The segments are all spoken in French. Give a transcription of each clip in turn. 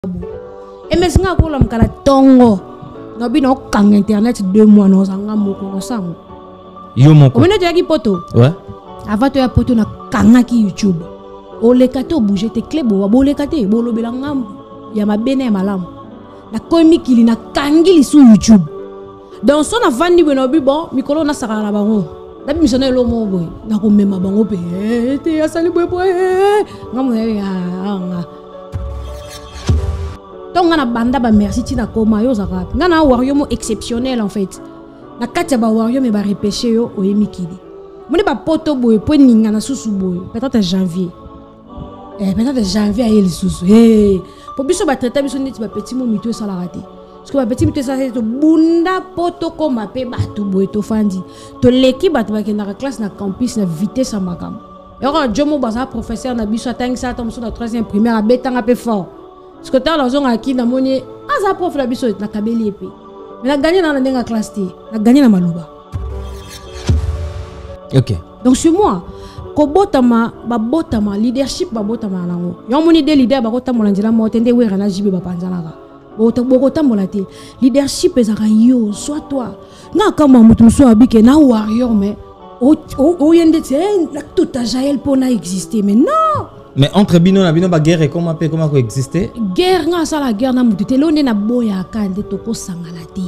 Et mais singa ko lam kala tongo no bi no kang internet 2 mois no sanga moko no sango yo moko o mena jaki poto ouais avant to ya poto na kanga ki YouTube o le kato bouger te klebo wa bo le kate bo lo belanga ya mabene ya malamu na komi kili na kangili su YouTube dans son avandi no bi bon mikolo na saka na bango na bi misone lo mo boy na ko mema bango pe te ya sali boy ngamo ya nga donc on a banda ba merci tina koma yo zaka ngana wario mo exceptionnel en fait na katia ba wario me ba repêcher yo o yemikidi moni ba poto boy po ninga na susu boy peut-être janvier peut-être janvier aye le susu po biso ba traiter biso neti ba petit mo mito sala raté parce que ba petit mito sala to bunda poto koma pe ba to boy to fandi to leki ba to ba ke na classe na campus na vitesse makam yo ko jomo baza professeur na biso atang sa to na 3e primaire a betanga pe fort. Parce que tu as raison à qui n'a moni à prof la biso na kabeli épée mais la gagné dans la denga classe t la gagné na maluba ok donc sur moi ko botama leadership ba botama nango yo moni de leader ba ko tamola njila mo tende wera na jibe ba panzanaka boko tamola te leadership ezaka yo soit toi nga kama mutu so abike na warrior mais o yende te la tout a jael pona exister mais non. Mais entre bino na bino ba guerre comment coexister? Guerre nga ça la guerre na mutu te londe na boya kande to ko sangala te.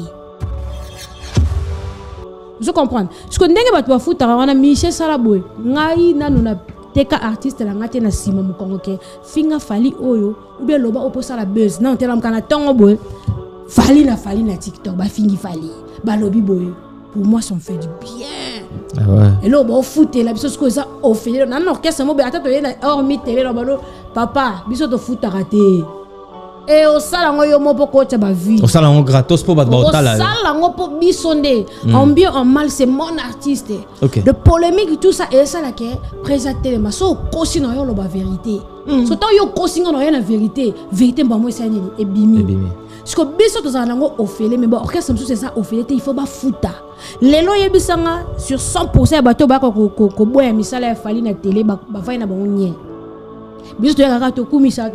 Je comprends. Ce que ndenge batu bafuta wana Michel Salaboy ngai nanu na teka artiste la ngate na sima mukongo ke finga fali oyo ou bien loba oposa la buzz na ntela mkana tongo boy fali na TikTok ba fingi fali ba lobi boy pour moi ça me fait du bien. Ah ouais. Et là, on fout la biso ko ça au fait dans l'orchestre mo be ata to yena hormis télé là balo papa biso to fout raté. Et au sala ngo yo mo poko cha ba vie. Au sala ngo gratos po ba otala. Au sala ngo po bisonde. En bien en mal c'est mon artiste. Okay. De polémique tout ça et ça là que présenter les maso kosi na yo lo ba vérité. So tant yo kosi ngo na vérité ba mo ça ni et bimi. Parce que biso to za ngo ofele mais ba orchestre c'est ça ofele il faut ba fouta. Lelo yebisanga sur 100% bato ba ko boya misala ya fali na télé ba vai na bango nye. Biso to yaka to kumisa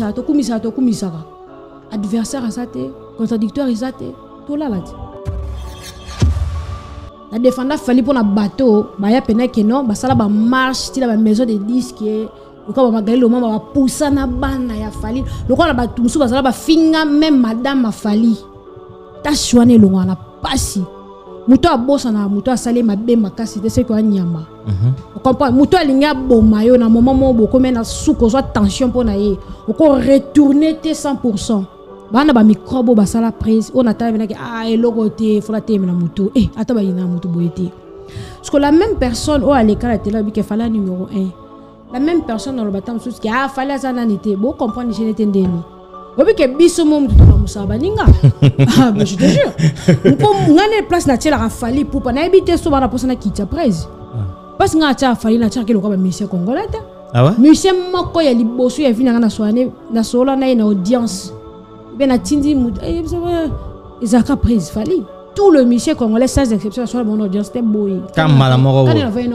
adversaire azate contradictoire azate to la lati. La défendre fali pour na bateau ba ya pena ke non ba sala ba marche ti la ba maison de disques ko ba magali lo mama ba poussa na bana ya fali lo ko na ba tumsu ba sala ba finga même madame fali ta chouane lo na pasi muto abosa na muto asale mabe makasi de ce ko anyama on comprend muto alinga boma yo na moment mo boko mena suko so tension pona ye ko retourner te 100% bana ba microbe ba sala prise on attend venir que eloko te faut la teme na muto ata ba ina muto boyete parce que la même personne au à l'école la télé bi que fallait numéro 1 la même personne dans le bâtiment sous qui fallait ça n'était beau comprendre je n'étais ndeni obi ke biso mom tout na musaba ninga mais je te jure pour ngane place na tela fali pour pas na habiter so bana posa na kitcha prise parce nga cha fali na cha ke lokaba monsieur congolais ah ouais monsieur moko ya liboso ya vina na soane na sola na ina audience ben na tindi ezaka prise fali tout le monsieur congolais sans exception sur mon audience c'était boy comme malamoro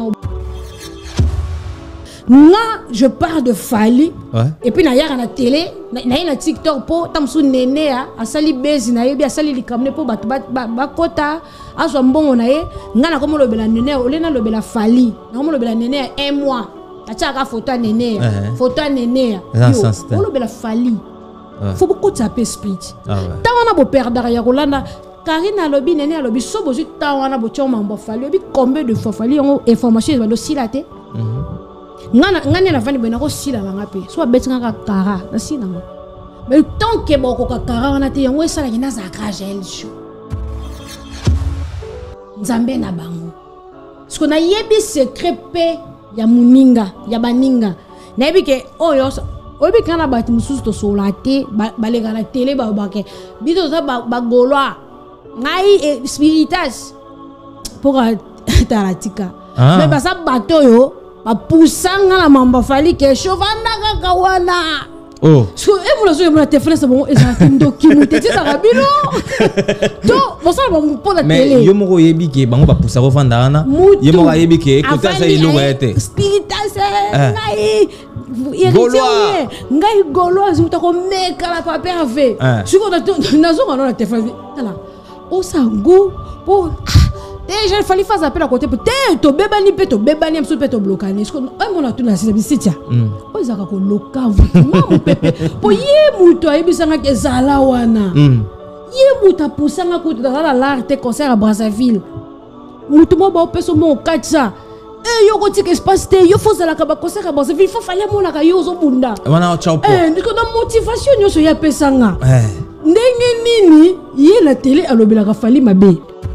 moi je pars de Fali ouais. Et puis na yaka na télé na TikTok po tamsu nene a sali bezi na yebi a sali likamne po ba kota aso mbongo na ye ngana komo lobela nene olena lobela Fali na komo lobela nene 1 mois ataka photo nene photo nene yo lobela Fali faut beaucoup taper speech ta wana bo perdre ya kolanda Karina lobi nene lobi so bozu ta wana bo choma mbo Fali lobi combien de fois Fali on information ba do silate ngana na vani bena ko sila la ngape so betinga ka kara na sina ngo mais tant que boko ka kara na te yango esala kina za krajel show nzambe na bango ce qu'on a yebi secret pe ya muninga ya baninga na yebi ke oyo obi kana bati mususu to solate balega na télé ba ke bito za ba golwa ngai spiritas pour taratika mais ba sa bato yo apusanga na mamba fali ke chovanda kaka wana so e mulo so yemuna te frère bon ezaka ndokimu te tisa kabino to bosala ba mpo la télé mais yo moko yebi ke bango ba pusa ko fanda wana ye moko yebi ke kota sa ilunga ete spiritas ngai Gaulois. Ngai Gaulois, je t'ai meka la papier fait. Si on a la téléphone, là. Oh sango, oh. Déjà il fallait faire appel à côté pour to bebani peto bebani amso peto blocani. Est-ce que on a tout na sitia. Oh zaka ko loka vous. Pepe. Po ye muto ayebisanga ke zala wana. Ye muta pusanga ko dans l'arte concert à Brazzaville. Muto mo ba peso mo katsa. Yo ko tika espace te yo faut la ka ba concert à Brazzaville faut fallait mo na ka yo zo bunda. Wana chao po. Ndiko na motivation yo so ya pesanga. Ndenge nini ye la télé alobela ka fali mabe.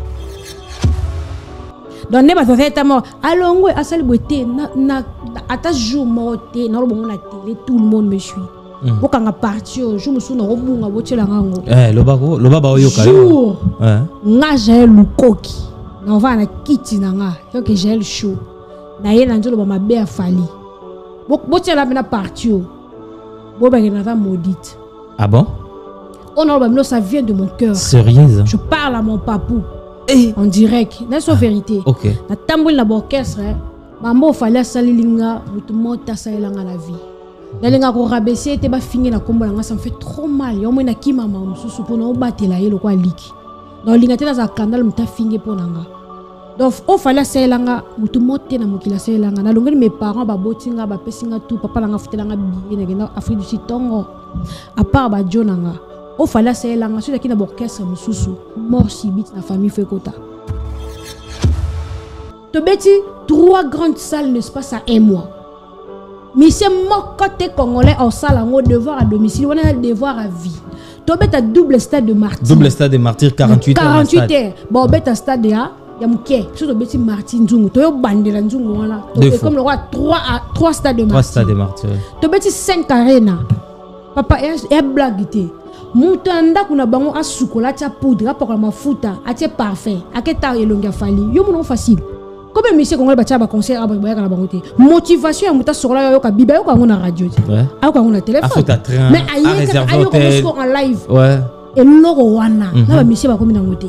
Donc ne ba fait mort alongo asali boté na ata jour morté na lobo na télé tout le monde me suit. Bokanga parti jour musu na robunga botela ngango. Loba ba oyoka yo. Nga j'ai lukoki. Na va na kiti na nga. Donc j'ai le show. Na ye na nzolo ba mabe afali. Botela na parti. Bo ba na ta maudite. Ah bon? Oh non, ça vient de mon cœur. Sérieuse? Je parle à mon papou. En direct. C'est la vérité. Ok. Na tambour la orchestre, mambo fallait salilinga, tout le monde ta salilanga la vie. Nalinga ko rabaisser te ba finir na kombo nga ça me fait trop mal. Yo mo na ki mama mususu pour na obatela ye lokwa liki. Donc linga te na za scandale muta finir pour nanga. Donc o fallait salilanga, tout le monde te na mokila salilanga. Na longeli mes parents ba botinga ba pesinga tout papa langa futelanga billet na Afrique du Sud tongo. À part ba jonanga. O fallait c'est la nation qui n'a pas orchestre mususu mort subite la famille Fekota. To beti 3 grandes salles ne se passe à 1 mois. Mais c'est mon côté congolais en salle en devoir à domicile, on a un devoir à vie. To beti double stade de martyr. Double stade de martyr 48 heures. 48 heures. Bon beti stade ya muke. So to beti martyr nzungu. To yo bandela nzungu wala. Comme le roi 3 stades de martyr. 3 stades de martyr. To beti 5 arena. Papa est blaguité. Mutanda kuna bango asukola tia poudre apoka mafuta atie parfum aketa elonga fali yo mono facile comme monsieur congolais batia ba concert abaya kana bango te motivation ya muta sokola yo ka biba yo ka ngona radio ayo ka ngona téléphone mais ayo ko en live ouais et loko wana na ba monsieur ba komi na ngote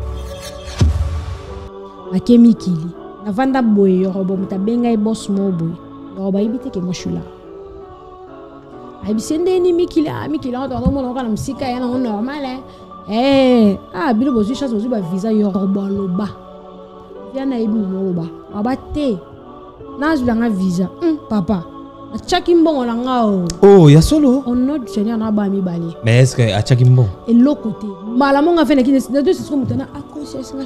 akemi kili na vanda boy yo robo muta benga e boss mo boy yo ba ibite ke moshula Abisende ni mikila on doit remonter encore dans sika ya normal bilo bozu chance bozu ba visa Yoruba loba ya na ibu loba abate na zulanga visa papa a chakimbongo la ngao oh ya solo on nom du Seigneur na ba mi bali mais est-ce que a chakimbongo et l'autre côté malamonga fait na kine de ce comme tana accroché singa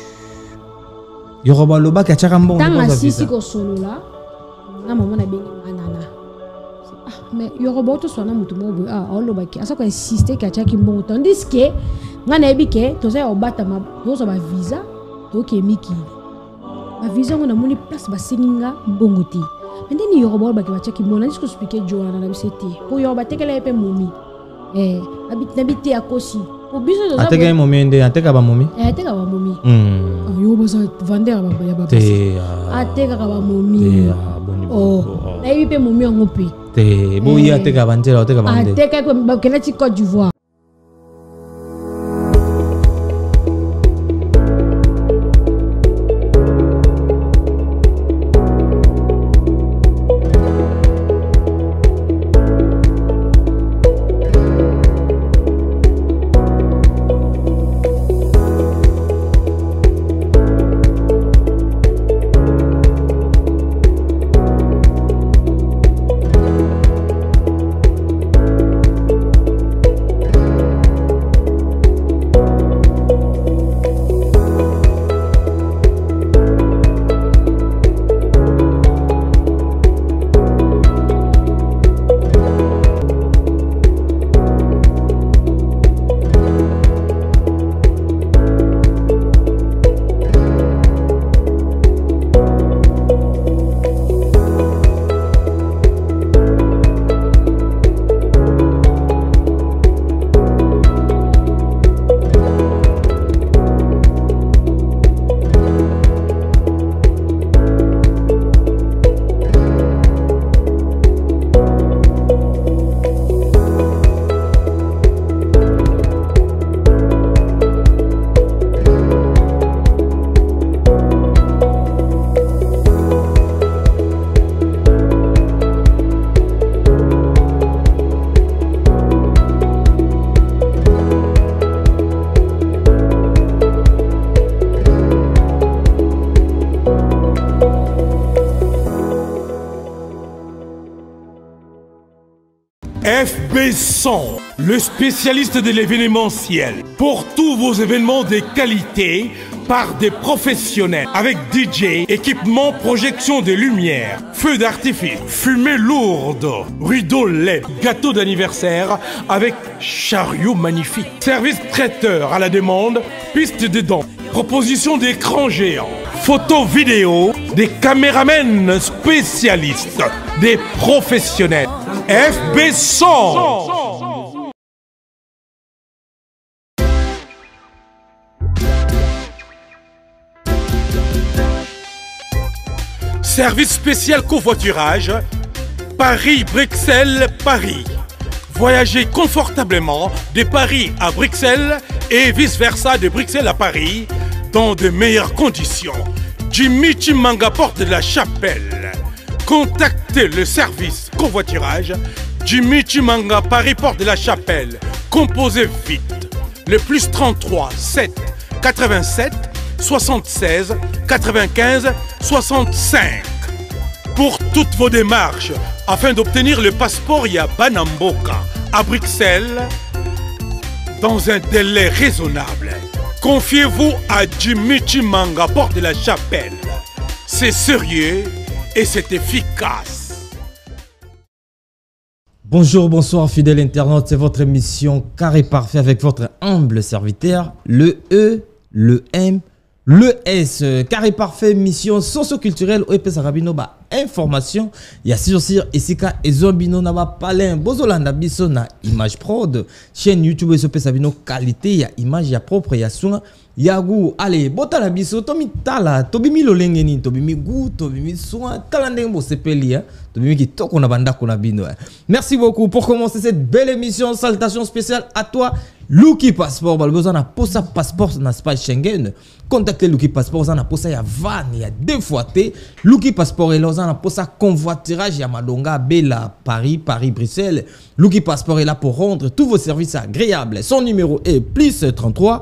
Yoruba loba ka chakambongo tanga sisi ko solo la na maman na bengi manana. Mais Yoruba to sona mutu mo oloba ki asa ko insister ka chaki mbongo tandis que ngana ebike to za obata ma to so ba visa to ke miki ba visa ngona muni place ba singa mbongo ti ndeni Yoruba ba ka chaki mbongo ndisiko expliquer Joana na biseti po Yoruba tekela epe momi nabite akosi po biso to za ateka momi ende ateka ba momi ateka ba momi Yoruba za vender ba ya ba ateka ba momi na epe momi ngopi boya ateka bandela ateka bandela ateka ko kena ti Côte d'Ivoire. FB100, le spécialiste de l'événementiel. Pour tous vos événements de qualité, par des professionnels, avec DJ, équipement, projection de lumière, feux d'artifice, fumée lourde, rideaux LED, gâteau d'anniversaire avec chariot magnifique, service traiteur à la demande, piste de danse, proposition d'écran géant, photo vidéo, des caméramens spécialistes, des professionnels. FB100. Service spécial covoiturage, Paris-Bruxelles-Paris. Voyagez confortablement de Paris à Bruxelles et vice-versa de Bruxelles à Paris dans de meilleures conditions. Jimmy Chimanga, porte de la Chapelle. Contactez le service covoiturage Jimmy Chimanga, Paris, porte de la Chapelle. Composez vite. Le plus 33 7 87 76 95 65. Pour toutes vos démarches, afin d'obtenir le passeport Yabanamboka à Bruxelles, dans un délai raisonnable, confiez-vous à Jimmy Chimanga, porte de la Chapelle. C'est sérieux et c'est efficace. Bonjour, bonsoir fidèles internautes, c'est votre émission Carré Parfait avec votre humble serviteur, le E, le M, le S. Carré Parfait, mission socio-culturelle OEP Sarabino, information, il y a sur Esika et Zombino Naba Palin, Bozolanda Biso na Image Prod, chaîne YouTube OEP Sabino, qualité, il y a image, il y a propre, il y a soin. Yagu, allez, bota la biso, tomi tala, tobimi lolengeni, tobimi goût, tobimi soin, talandembo sepeli, tobimi ki toko na banda kona bino. Merci beaucoup pour commencer cette belle émission. Salutation spéciale à toi, Lucky Passport. Besoin na posa passeport na space Schengen. Contactez Lucky Passport, on a posa ya van, ya deux fois té. Lucky Passport et là, on a posa convoiturage ya Madonga, Bella, Paris, Bruxelles. Lucky Passport est là pour rendre tous vos services agréables. Son numéro est plus 33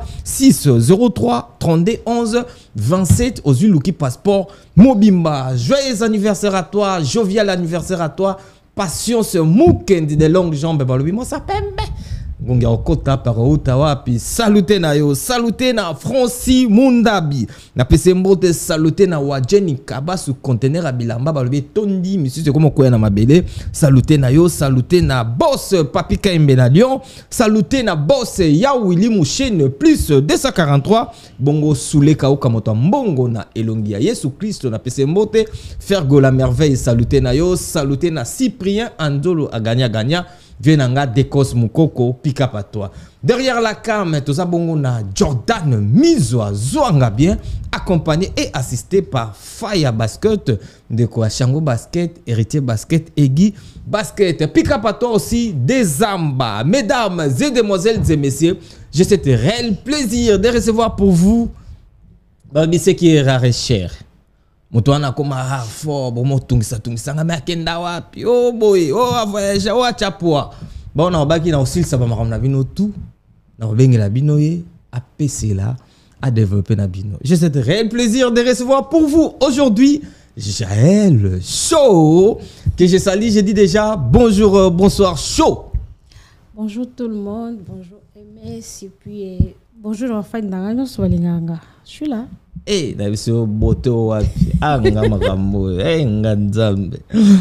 603 32 11 27 aux yeux Lucky Passport Mobimba. Joyeux anniversaire à toi, jovial anniversaire à toi. Patience Moukendi de longues jambes. Moi ça pembe. Gonga okota par Ottawa puis saluté na yo, saluté na Francis Mundabi. Na pese mbote saluté na Wajeni Kaba sous conteneur à Bilamba balobi tondi monsieur c'est comme quoi na mabele. Saluté na yo, saluté na boss Papika Mbena Lyon, saluté na boss ya Willy Mouchene plus 243 bongo soule kaoka moto mbongo na elongia Yesu Christ na pese mbote Fergo la merveille saluté na yo, saluté na Cyprien Andolo a gagna Vienanga Dekos Mukoko, pick up à toi. Derrière la cam, tout ça bongo na Jordan Mizoa Zoanga bien, accompagné et assisté par Faya Basket, de quoi Chango Basket, Héritier Basket, Egui Basket. Pick up à toi aussi des Amba. Mesdames et demoiselles et messieurs, j'ai ce réel plaisir de recevoir pour vous ce qui est rare et cher. Mutwana koma fort bon motungisa nga makenda wapi oh boy oh voyage oh chapua bon na baki na aussi ça va na bino tout na bengela bino ye a PC là à développer na bino. J'ai ce réel plaisir de recevoir pour vous aujourd'hui Jaël Show que je salue, je dis déjà bonjour bonsoir Show. Bonjour tout le monde, bonjour MS et puis bonjour enfin ndanga swalinganga. Je suis là. Eh, na biso boto wapi anga makambo nganzambe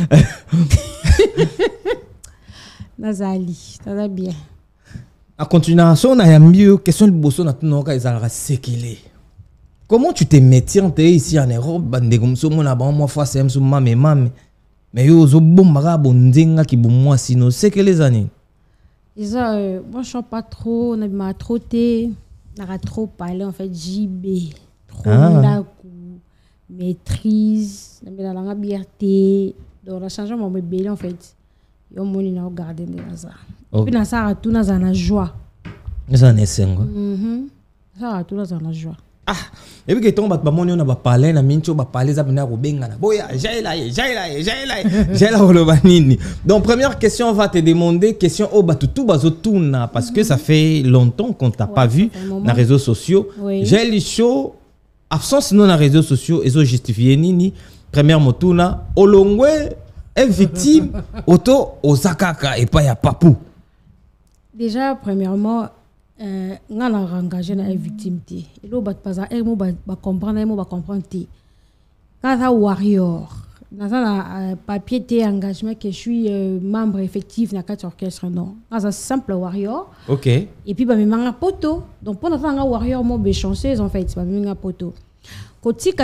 Nazali, ça va bien. En continuation, na yambi question de bosso na tunoka ezalaka sekele. Comment tu te métier ici en Europe bande comme ça mona ba moi fois c'est mame mais yo zo bomba bondenga ki bomwa sino sekele zani. Isa moi je suis pas trop, on a trop té, on a trop parlé en fait JB. Maîtrise, la langue liberté, donc la changement mon bébé en fait, yo moni na garder de ça. Puis na ça tout na za na joie. Ça n'est sengo. Ça tout na za na joie. Ah, et puis que ton ba moni on ba parler na mincho ba parler za bina ko benga na. Boya, jaila le banini. Donc première question on va te demander question au batutu bazotuna parce que ça fait longtemps qu'on t'a pas vu na réseaux sociaux. Jaël Show absence non na réseaux sociaux et so justifier nini première motuna olongwe est victime auto osakaka et pas ya papou Déjà, premièrement, on a engagé une victime. Et là, on va comprendre. Quand un warrior, dans un papier de engagement que je suis membre effectif de la orchestre, non. Dans un simple warrior. Ok. Et puis, il y a un poteau. Donc, pour un warrior, je suis chanceux, en fait. Il y a un poteau. Quand tu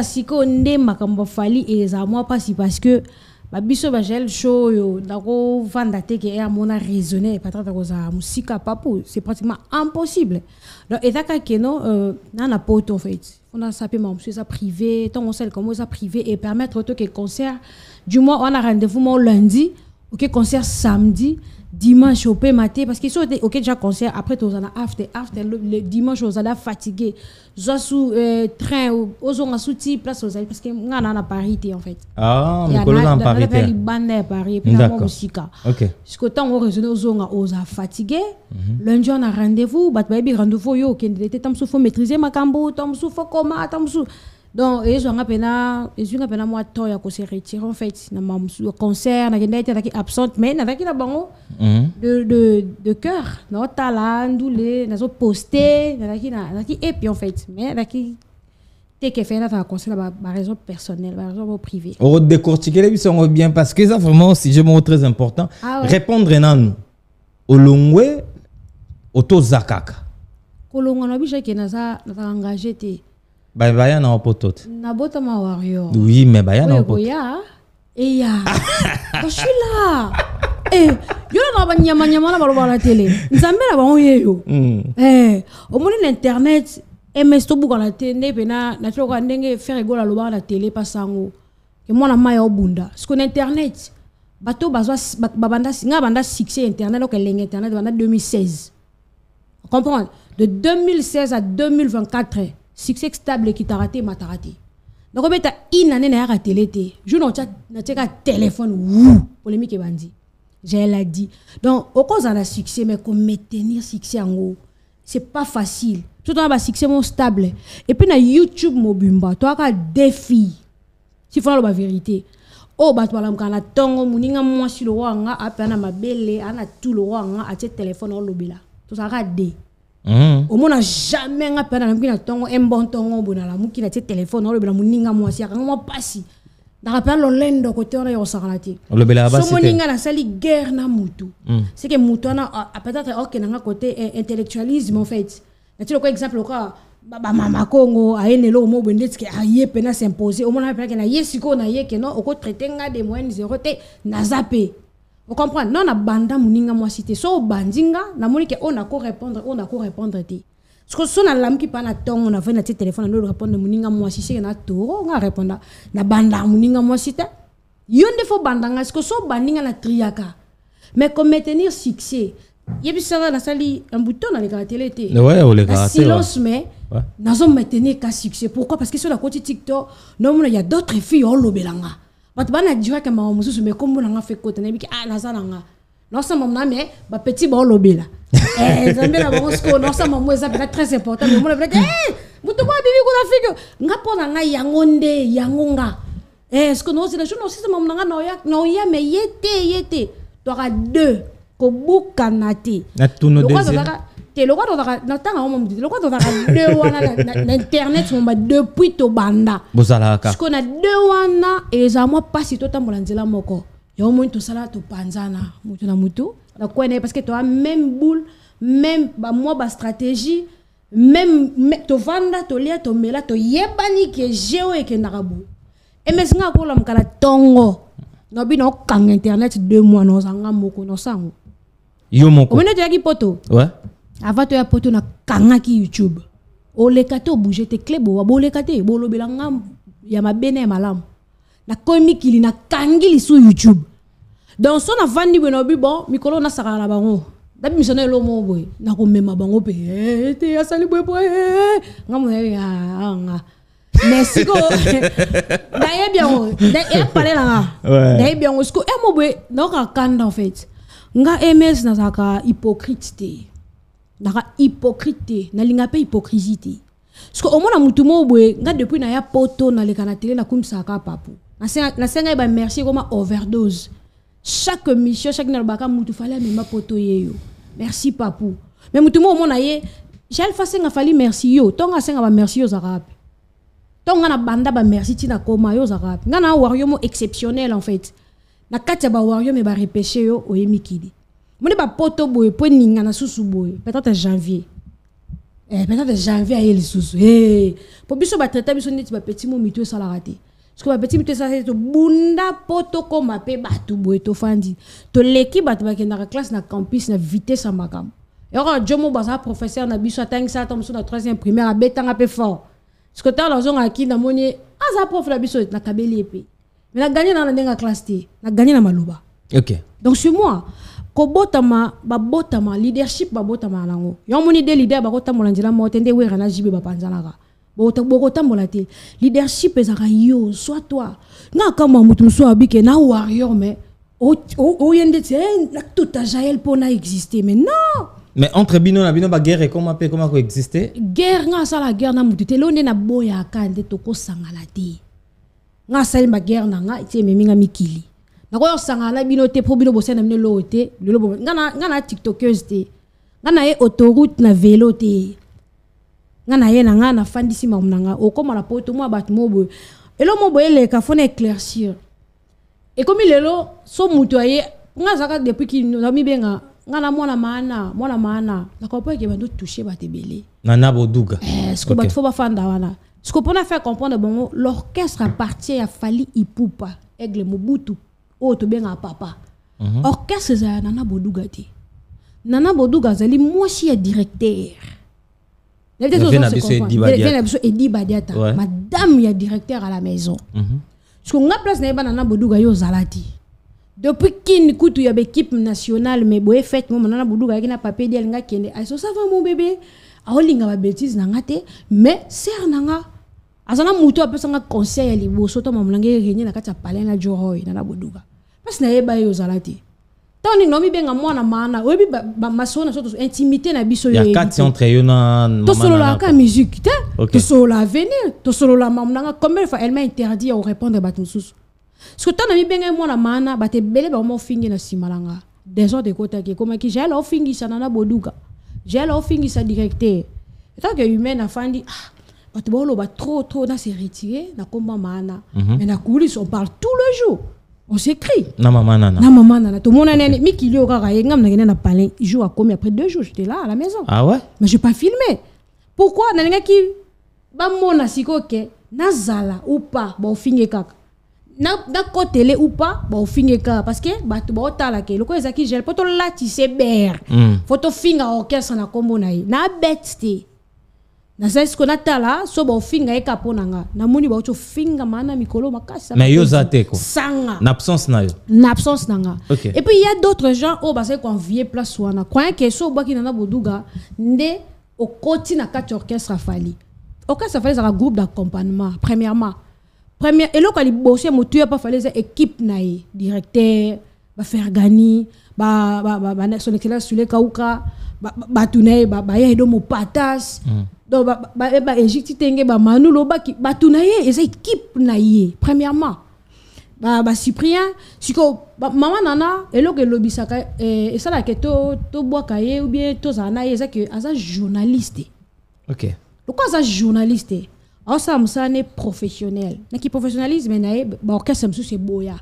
as et les amours parce que biso bagel show yo dako vandate ke ya mona raisonner peut-être que ça musique papu c'est pratiquement impossible donc et ça que non na poto en fait on a sapé mon ça privé tant on sait comment ça privé et permettre que concert du moins on a rendez-vous mon lundi OK concert samedi dimanche au matin parce qu'ils sont OK déjà concert après tu en after le dimanche aux allez fatigué soit sous train aux on a sous place aux parce que on a parité en fait mais colon en parité les bandes Paris puis la musique OK jusqu'au temps on raisonner aux a fatigué lundi on a rendez-vous baby rendez-vous yo OK était tam sous faut maîtriser ma cambo tam sous faut comment tam sous donc ils ont appelé moi temps ya ko se retirer en fait na concert na été absente mais na qui la bango de cœur na tala ndulé na so poster na qui et puis en fait mais na qui t'es que fait na concert la raison personnelle la raison privée on décortiquer les sont bien parce que ça vraiment si je montre très important répondre à nous au longwe auto zakaka kolonga na bisha ke na engagé te Baya na opotot. Na bota ma warrior. Oui, mais baya na opotot. Et ya. Je suis là. Yo na ba nyama na ba la télé. Nzambe na ba oyeyo. Au moins l'internet MS to buka la télé pena na toko ndenge faire gola lo ba la télé pasango. Que moi na maya obunda. Parce que l'internet bato bazwa babanda nga banda succès internet donc l'internet banda 2016. On comprend de 2016 à 2024. Succès stable qui t'a raté m'a raté donc on a une année na télé té je na teka téléphone polémique bandi j'ai l'a dit donc au cause de la succès mais comme maintenir succès en haut c'est pas facile tout dans ba succès mon stable et puis na YouTube mobimba toi ka défi si faut la vérité ba to la mkana tongo muninga mwasi lo wanga apana mabele ana tout lo wanga a téléphone on lobila tout ça ka dé au moins n'a jamais un appel à la tongo un bon tongo bon la mouki na téléphone on le bela muninga moi si quand moi passi dans rappel l'olendo côté on est saralati le bela ba so muninga na sali guerre na mutu c'est que mutu na peut-être OK na côté intellectualisme en fait na tu le exemple quoi ba mama Congo a ene lo mo bendetsi ke aye pena s'imposer au moins appel que na yesiko na ye que non au ko traiter nga de moyens zéro te na zappé. Vous comprenez? Non, na banda muninga moi cité. So bandinga, na moni que on a ko répondre té. Parce que son alam qui pas na tong on a fait na téléphone na répondre muninga moi cité na toro, on a répondre na banda muninga moi cité. Yonde fo bandanga parce que so bandinga na triaka. Mais comme maintenir succès. Yebi ça na sali un bouton na la télé té. Ouais, on les gars. Silence mais na zo maintenir ka succès. Pourquoi? Parce que sur la côté TikTok, non il y a d'autres filles au lobelanga. But bana diwa ke ma mususu me kombo nga fe kote na biki na sana nga no sa mamna me ba petit ba lobela zambe na ba sko no sa mamu eza très important mais mo le mutu ba bibi ko na fiko nga pona nga yangonde yangonga est-ce que no c'est la chose no si mamu nga no ya me yete to ka deux ko bukanati na tuno deuxième te lo kwa na tanga mo mdi lo kwa deux wana na internet mo ba depuis to banda bozalaka parce qu'on a deux wana et les amours pas si toi tambola nzela moko yo mo to sala to panzana mutu na mutu na kwene parce que toi même boule même ba moi ba stratégie même to vanda to lia to mela to yebani ke jeo e ke narabu et mais nga ko la mkala tongo no bino kang internet 2 mois no sanga moko no sango yo moko on est déjà qui poto ouais avant to ya poto na kangaki YouTube o le kato bouger te clé bo le kate bo lo belanga ya mabene malam na komi kili na kangili sur YouTube donc son avandi bueno bi bon mikolo na saka la bango dabi misone lo mo boy na ko mema bango pe te asali boy ngamo ya nga merci ko na ye bien o na e parler là na e bien o sko e mo boy na ka kanda en fait nga MS na saka hypocrite te naka hypocrite na linga pe hypocrisie parce que au moins na mutu mo boy nga depuis na ya poto na le kana télé na kumsaka papu na senga ba merci comme overdose chaque mission chaque nalbaka mutu fallait même poto yeyo merci papou mais mutumo au mona ye j'ai fait nga fali merci yo tonga senga ba merci yo zarabe tonga na banda ba merci tina koma yo zarabe nga na wario mo exceptionnel en fait na katia ba wario me ba repêcher yo o yemikidi moni ba poto boy po ninga na susu boy peut-être janvier peut-être janvier a ele susu po biso ba traiter biso neti ba petit mo mito sala raté parce que ba petit mito sala to bunda poto ko mape batu boy to fandi to leki batu ba kenda classe na campus na vitesse en makam et alors jomo baza professeur na biso atang sa tam so na 3e primaire a betanga pe fort parce que ta la zone aki na moni aza prof la biso na kabeli epé mais na gagné na ndenga classe T na gagné na maluba OK donc sur moi ko botama leadership ba botama nango yo moni de leader ba ko tamola njila mo tende wera na jibe ba panzanaka boko tamola te leadership ezaka yo soit toi nga kama mutu so abike na warrior mais o yende te na tout a jael pona exister mais non mais entre bino na bino ba guerre comment coexister guerre nga sala guerre na mutu te londe na boya kande to ko sangala te nga sala ba guerre na nga ti meminga mikili na ko sangala bino te po bino bosena mine lote lelo nga na tiktokeuse te nga na ye autoroute na vélo te nga na ye na fandisi mamna nga o koma la poto mo bat mobo elo mobo ele ka fona éclaircir et comme lelo so mutu aye nga zaka depuis ki no mi benga nga na mwana maana na ko pa ke bando toucher ba tebele na boduga ce que bat fo ba fanda wana ce que pour faire comprendre bon l'orchestre appartient à Fally Ipupa Aigle Mobutu o to benga papa orchestre za nana boduga te nana boduga zali mwasi ya directeur Edi Badiata madame ya directeur à la maison parce que nga place na ba nana boduga yo zalati depuis kin kutu ya équipe nationale mais boye fait mo nana boduga na papier di nga kende ay so ça va mon bébé a olinga ba bêtise na ngate mais ser nanga azana mutu apesa nga conseil ya liboso to mamlange réunion na kati ya palais na Joroy na boduga parce na yeba yo zalati toni nomi benga mwana maana obi ba masona so intimité na biso yo ya kati entre yo na to solo la ka musique te to solo la venir to solo la mamnanga combien fois elle m'a interdit à répondre à batmususu parce que toni benga mwana maana ba te belé ba mo fingi na simalanga des autres de côté qui comme qui j'ai la fingi sana na boduga j'ai la fingi sa directeur tant que humain na fandi ba te bolo ba trop na se retirer na komba maana mais na coulisses on parle tout le jour. On s'écrit. Na maman nana. Tout le monde a mis qu'il y a na palais. Il joue à combien après 2 jours j'étais là à la maison. Ah ouais? Mais j'ai pas filmé. Pourquoi? Nana qui ba mona siko ke na zala ou pas ba finge kaka. Na côté ou pas ba finge kaka parce que ba to ba tala ke loko ezaki gel poto la ti se ber. Photo finga orchestre na kombo na yi. Na bête na sasa ko natala so ba finga e kapona nga na moni ba to finga mana mikolo makasa mais yo zate ko sanga na absence na yo okay. Et puis il y a d'autres gens au ba se convier place wana croyant que so ba ki na boduga nde au koti na quatre orchestre Fally ça un groupe d'accompagnement premièrement et là quand il bossait mo tu pas fallait équipe na directeur ba Fergani ba son excellence sur les kauka ba tunay ba yedo mo patas donc ba Egypte tenge ba manulo ba ki ba tunaye eza équipe na ye premièrement ba Cyprien siko maman nana elo ke lobisaka et ça la que to boka ye ou bien to zana eza que aza journaliste. OK. Pourquoi ça journaliste? On ça musane professionnel. Na ki professionnalisme na ye ba orchestre msu c'est boya.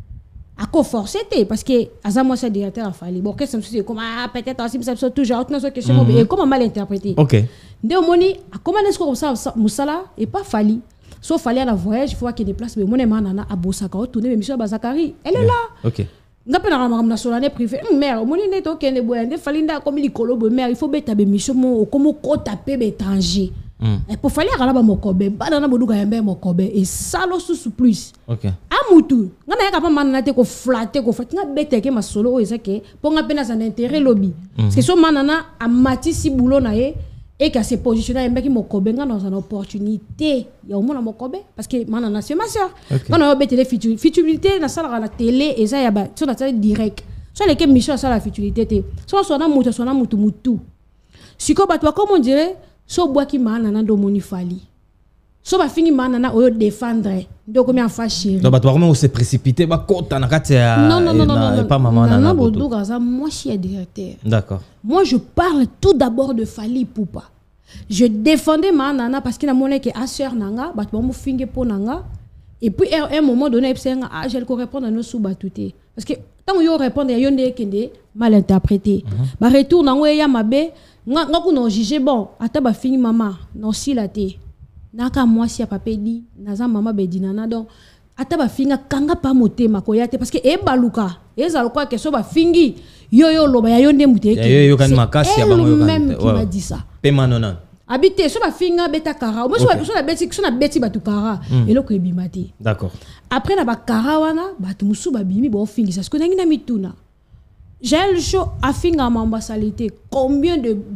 Ako forcé parce que aza moi c'est directeur à Fally. Bon orchestre msu c'est comme peut-être aussi ça toujours autre chose question mais comment mal interpréter. OK. Nde omoni comment est-ce que ça musala et pas Fally. Sauf Fally à la voyage, il faut qu'il déplace mais mon nana a bosaka o tourner mais monsieur Bazakari, elle est là. OK. Ngape na ramam nationale privé. Mère, moni ne to kende boyande Fally nda comme il kolobo mère, il faut beta be mission mo comme ko taper be étranger. Et pour Fally ala ba mokobe, ba na boduga yambe mokobe et ça lo sous plus. OK. Amutu, ngana yaka pa manana te ko flatter ko fatinga beta ke ma solo o ezake, po ngape na san intérêt lobby. Parce que so manana a mati si boulot na ye et qu'à se positionner mbeki mokobe nga dans une opportunité ya au monde mokobe parce que manana c'est ma sœur quand on a betele futilité na sala la télé et ça ya ba sur la télé direct so les que mission ça la futilité te so na mutu siko batwa comme on dirait so boaki manana do moni Fally so ba fini manana o défendre donc combien fois chérie donc bato vraiment se précipiter ba kota na kati ya non pas maman na bodo gaza moi je suis directeur d'accord moi je parle tout d'abord de Fally Ipupa je défendais ma nana parce que na monnaie que a sœur nanga bato ba mo finge po nanga et puis à un moment donné je le répondre à nos sous batouté parce que tant yo répondre yo ndé kende mal interprété ba retour nango ya mabe nga ko no juger bon ata ba fini maman non si la té naka moi si a papa dit naza mama be dinana donc ata ba finga kanga pa motema ko yate parce que e baluka ezaloko ke so ba fingi yo loba ya yo ndé muté yo kan makasi ya bango yo kan même qui m'a dit ça pema nona habité so ba finga beta kara moi so na beti batu kara eloko ebimati d'accord après na ba kara wana batu musu ba bimi bo fingi ça ce que nangi na mituna j'ai le show a finga ambasalité combien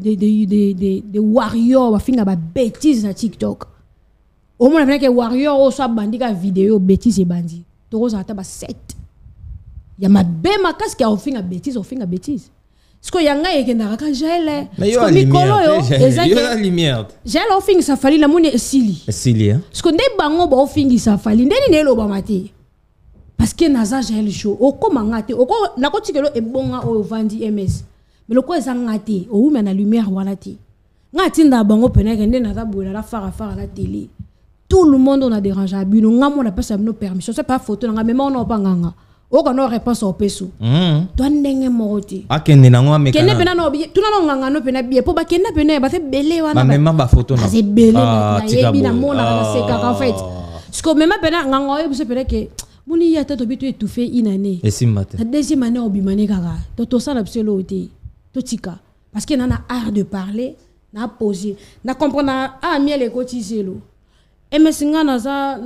de warriors ba finga ba bêtises na TikTok au moins avec warrior o so bandi ka vidéo bêtises et bandi to za ta ba 7 ya mabema kaske a finga bêtises ce que yanga yekenda ka jele ce mikolo yo ezaki lumière jele o finga sa Fally la moni esili hein ce que ndé bango ba o finga sa Fally ndeni nelo ba mati parce que naza jele show o ko mangate o ko na ko tikelo e bonga o vandi MS mais le ko ezangate o uma na lumière wana ti ngati nda bango pena ke ndé naza bola la fara la télé tout le monde on a dérangé abino ngamo na pesa no permission c'est pas photo nga même on n'a pas nganga o ka no réponse au peso to ndenge moroti akende na ngwa mekana kende pena no bi tuna no nganga no pena bi po ba kende pena ba te belé wana ba même ba photo na c'est belé na yebi na mona na seka en fait ce que même pena nganga yo se pena ke muni ya to bitu étouffé une année et si matin la deuxième année au bimane kaka to ça l'absolu oti to tika parce que nana art de parler na poser na comprendre a miel et cotiser lo et mais singa naza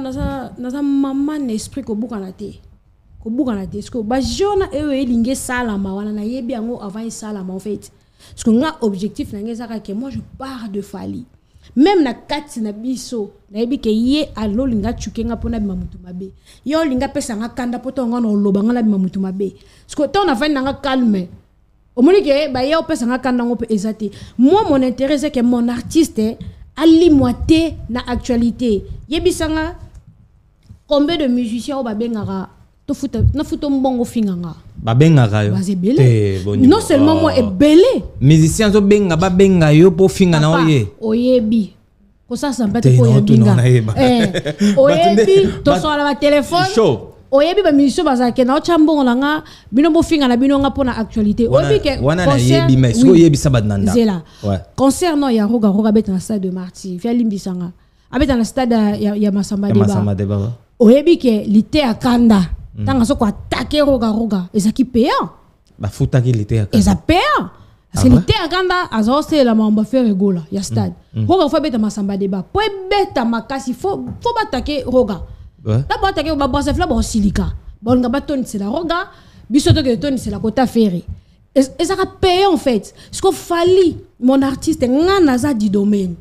maman esprit ko buka na te parce que ba jona elinge salama wana na yebi ango avant salama en fait parce que nga objectif na ngeza ka ke moi je pars de Fally même na kati na biso na yebi ke ye alo linga chukenga pona bima mutu mabe yo linga pesa nga kanda poto nga no loba nga la bima mutu mabe parce que ton afin nga calme au moni ke ba yo pesa nga kanda ngo pe ezate moi mon intérêt c'est que mon artiste alimoité na actualité yebisanga combien de musiciens au babengara to futa na futo mbongo finganga babengara yo non seulement moi et belé musiciens zo benga babenga yo po finga na oye oyebi ko ça ça mbate ko yebinga oyebi to so la téléphone oyebi ba musiciens bazake na ochambongo langa bino bo finga na bino nga pona actualité oyebi ke wana na yebi mais so yebi sabadnanda zela concert no ya roga beta na stade de Marty via limbisanga abeta na stade ya Masamba Deba oyebi ke lité akanda tanga so ko attaquer roga ezaki payant ba futa ki lité akanda eza payant parce que lité akanda azo c'est la mamba faire rigola ya stade roga fa beta Masamba Deba po beta makasi faut attaquer roga d'abord attaquer ba bosse fla ba silika bon nga batoni c'est la roga bisoto que toni c'est la kota ferry et ça a payé en fait ce qu'il fallait mon artiste ngana za du domaine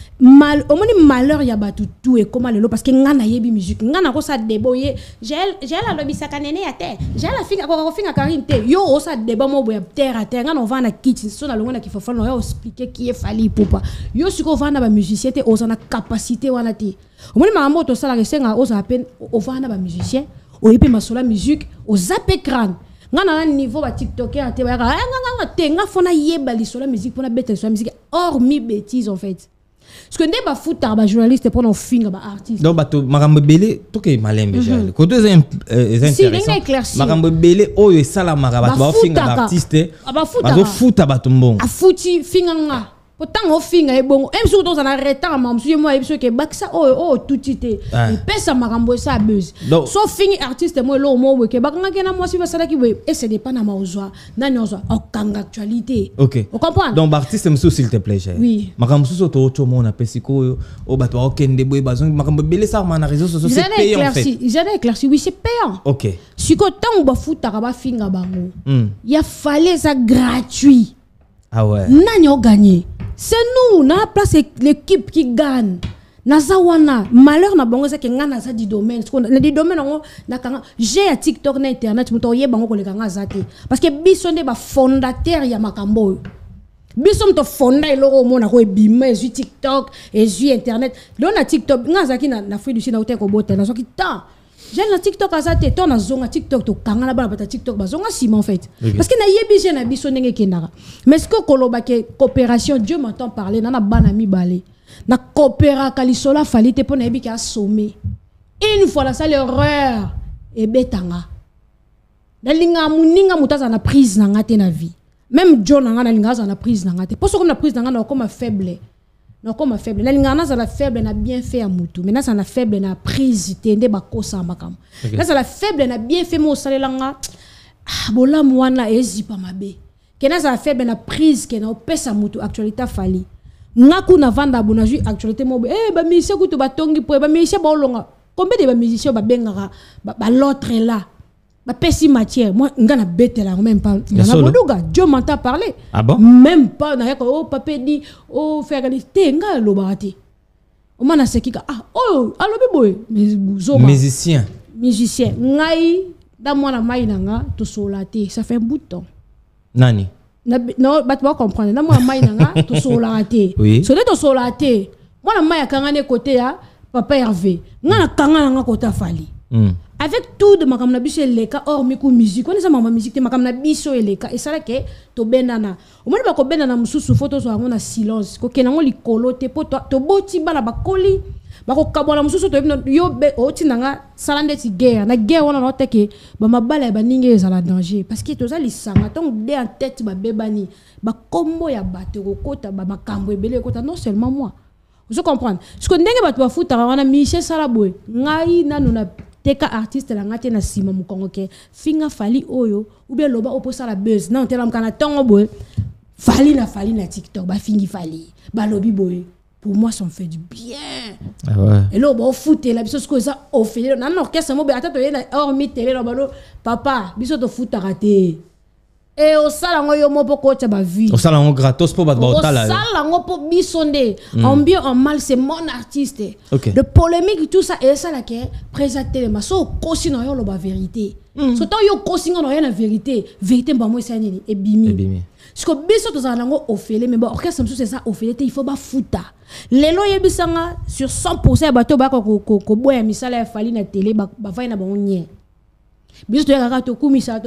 mal au moins malheur ya batu tout et comment le parce que ngana yebi musique ngana ko sa deboyer j'ai la lobi sakanene ya terre j'ai la finga ko finga karinte yo o sa débat mo boya terre à terre ngana on va na kitchen so na longa ki faut no expliquer qui est Fally Ipupa yo siko vanda ba musicien te ozana capacité wana ti au moins ma moto sala resenga oza à peine o vanda ba musicien o yepe masola musique o zappe crâne ngana niveau ba tiktoker te ba nga tenga fona yeba lisola musique pona bête sur musique hormis bêtise en fait ce que n'est pas foutre ba journaliste pour nos finger ba artiste donc bato makambo belé to ke malembe jale ko deux intéressant makambo belé oyo sala makambo ba finger ba artiste ba fouta bato mbongo a fouti finger nga pourtant au finger e bongo même surtout ça na retard mam suye moi ebiso ke baksa oh tout tité et pesa makambo ça buzz so finger artiste moi lo mo ke bakanga ke na moi si ba sala ki we et c'est pas na maozwa na nyozwa o kanga actualité OK on comprend donc artiste monsieur s'il te plaît oui makambo so to mo na pesiko o bato o kende boy bazon makambo belé ça na réseaux sociaux c'est payant en fait j'ai éclairci oui c'est payant OK si ko tant ba futa ka ba finger bango il fallait ça gratuit ah ouais nanyo gagné c'est nous, na place l'équipe qui gagne. Nazawana, malheur na bango c'est que ngana za di domaine. Na di domaine ngo na kanga j'ai à TikTok na internet muto ye bango ko le kanga zate. Parce que bisonde ba fondateur ya makambo. Bisom to fonda eloko mona ko ebima ezu TikTok ezu internet lo na TikTok ngazaki na Afrique du Sud na uteko bota na soki ta j'ai na TikTok azate to na zonga TikTok to kangana bana bata TikTok ba zonga sima en fait parce que na yebi je na biso ndenge kendaka mais ce que koloba ke coopération Dieu m'entend parler na bana mi balé na coopéra kalisola falite po na yebi ka sommet une fois la sale erreur et betanga dalinga muninga mutaza na prise na ngate na vie. Même John na linga za na prise na ngate. Parce que comme na prise na ngana comme faible. Na comme faible. Na linga na za la faible na bien fait à mutu. Mais na za na faible na prise tende ba kosa makam. Na za la faible na bien fait mo salelanga. Bola mwana ezipa mabe. Kena za la faible na prise kena opesa mutu actualité fali. Ngaku na vanda bona ju actualité mo ba musicien kutu batongi po ba musicien ba olonga. Combien de ba musicien ba bengaka ba l'autre là. Ba pesi matière moi ngana betela même pas na boduga Dieu m'entend parler ah bon même pas na yako oh papa dit oh faire qualité nga lo barati o mana sekika ah oh alobi boy musicien ngai da mwana mai nanga to solaté ça fait un bout de temps nani non ba tu vas comprendre da mwana mai nanga to solaté oui so to solaté mwana mai akangane côté ya papa Hervé ngana kangana nga côté fali avec tout de makam na biso eleka or miku musique on eza mama musique te makam na biso eleka et ça là que to benana o moni ba ko benana mususu photo so ngona silence ko kenango likolo te po to boti bana bakoli ba ko kabona mususu to yo be o tinanga salande ti guerre na guerre wana no teke ba mabala ba ninge za la danger parce que to za lisanga donc de en tête ba bebani ba kombo ya bato ko kota ba makambo ebele kota non seulement moi vous comprenez ce que ndenge ba to futa wana Michel Salaboy ngai nanu na teka artiste la ngate na sima mukongo ke finga fali oyo ou bien loba oposa la buzz non telam kana tongo boy fali na TikTok ba fingi fali ba lobi boy pour moi ça me fait du bien ah ouais et là ba foot la biso ko ça au fait na orchestre mo be ata to yena hormis télé lo balo papa biso to foot raté et au sala ngo yo mo poko cha ba vie au sala ngo gratos po ba otala au sala ngo po bisonde en bien en mal c'est mon artiste okay. de polémique tout ça et ça là que présenter ma so kosi no yo lo ba vérité so tant yo kosi no yo na vérité ba moi c'est nini et bimi ce que biso to sala ngo ofele mais ba orchestre c'est ça ofele il faut ba futa lelo yebisanga sur 100% bato ba ko boya misala ya fali na télé ba va na ba onye biso to yaka to kumisa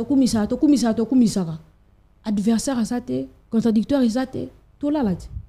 adversaire azate contradictoire azate to la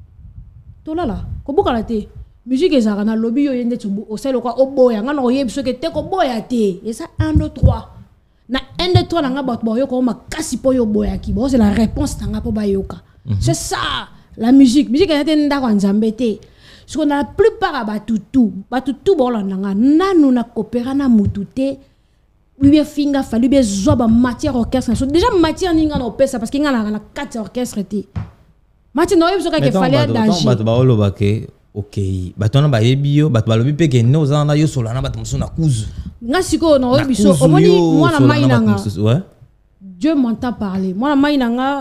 ko boka la te musique ezaka na lobby yo yende tsubu o selo kwa oboya ngana o yebiso ke te ko boya te et ça 1 2 3 na 1 2 3 nga bato ba yo ko makasi po yo boya ki bo c'est la réponse tanga po ba yoka c'est ça la musique ezate ndako nzambe te ce qu'on a la plupart batutu bolanda nanu na coopéra na mututé bien finga fallu bien zoba matière orchestre déjà matière ninga no pesa parce que ngana na 4 orchestre te matière no yebso ka ke fallait danger bato ba oloba ke okay bato na ba yebio bato ba lobi pe ke no zana yo solana bato muso na kuzu ngasiko no yebiso omoni mwana mai nanga Dieu m'entend parler mwana mai nanga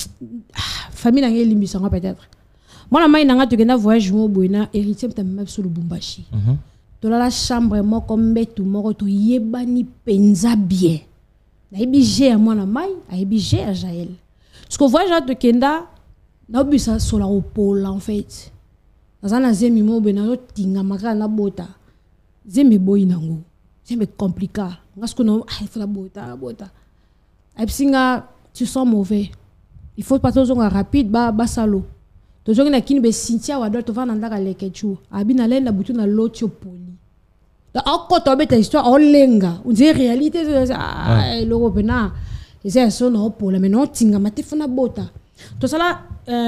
famille nanga elimbisa nga peut-être mwana mai nanga to kenda voyage mo boina héritier mta même sur Lubumbashi tola la chambre moko mbetu moko to yebani penza bien na ebije ya mwana mai a ebije ya Jaël ce que voyage de kenda na obisa sola opola en fait nazana zemi mo be na yo tinga maka na bota zemi boy nango zemi compliqué ngasko no il faut la bota absinga tu sens mauvais il faut pas toujours rapide ba salo toujours na kini be Cynthia wa to vana ndaka lekechu abina lenda butu na lotio poli da akoto beta histoire olenga on dirait réalité loko pena c'est ça no pola mais non tinga matefuna bota to sala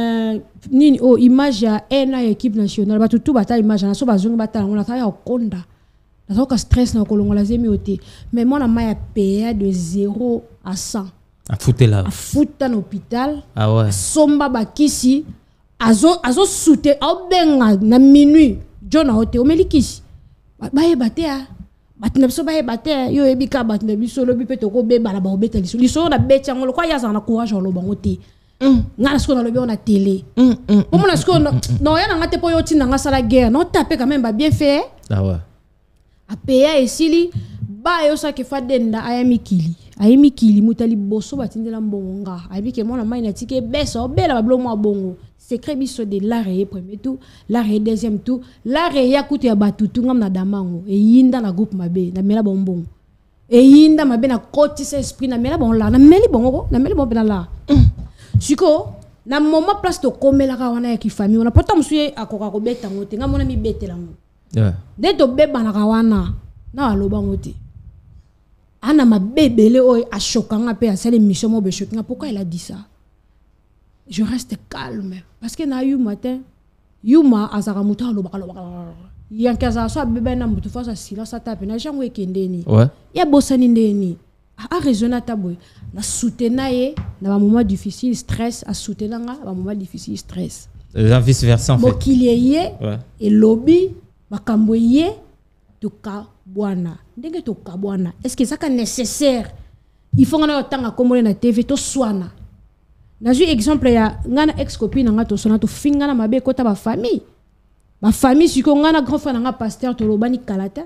nini o image ya ena équipe nationale batutu bata image na so bazungu bata ngona ta ya konda na ka stress na kolongola zemi ote mais moi na maya PA de 0 à 100 a fouté là a fouta en hôpital ah ouais somba bakisi azo soute au benga na minuit jona hote o melikisi baye batea batina biso baye batea yo ebika batina biso lobi pe to ko beba la ba obeta liso na betia ngolo kwa yaza na courage lo bango te ngana sko na lobi on a télé pour mon sko non ya ngate po yo tina nga sala guerre non taper quand même ba bien fait ah ouais a PA esili papa yo sa ke fadenda ayami kili mutali boso batindela mbonga ayami ke mona mai na tike beso bela bablo mo bongo secret biso de l'arrêt premier tout l'arrêt deuxième tout l'arrêt ya kutu ya batutu ngam na damango e yinda na groupe mabe na mela bombongo e yinda mabe na koti sa esprit na mela bon la na meli bongo na meli bon na la siko na moment place to komela ka wana ya ki famille on a pourtant musuye akoka ko beta ngote ngamona mi betela ngo de to beba na ka wana na aloba ngote ana mabebele oy a chokanga pe a sele mission mo be chokinga. Pourquoi il a dit ça? Je reste calme parce que na yu matin yuma azara muta aloba yankaza so bebe na mutu fa sa silence tape na jango ekendeni ya bosani ndeni a raisonner tabwe na soutenir ye na ba moment difficile stress a soutenir nga ba moment difficile stress vice versa en fait bokiliye et lobby bakambo ye to ka bwana ndenge to ka bwana est-ce que ça est nécessaire il faut ngana otanga komole na TV to swana na ju exemple ya ngana ex copine nga to sona to finga na mabe kota ba famille siko ngana grand frère nga pasteur to lobani kalata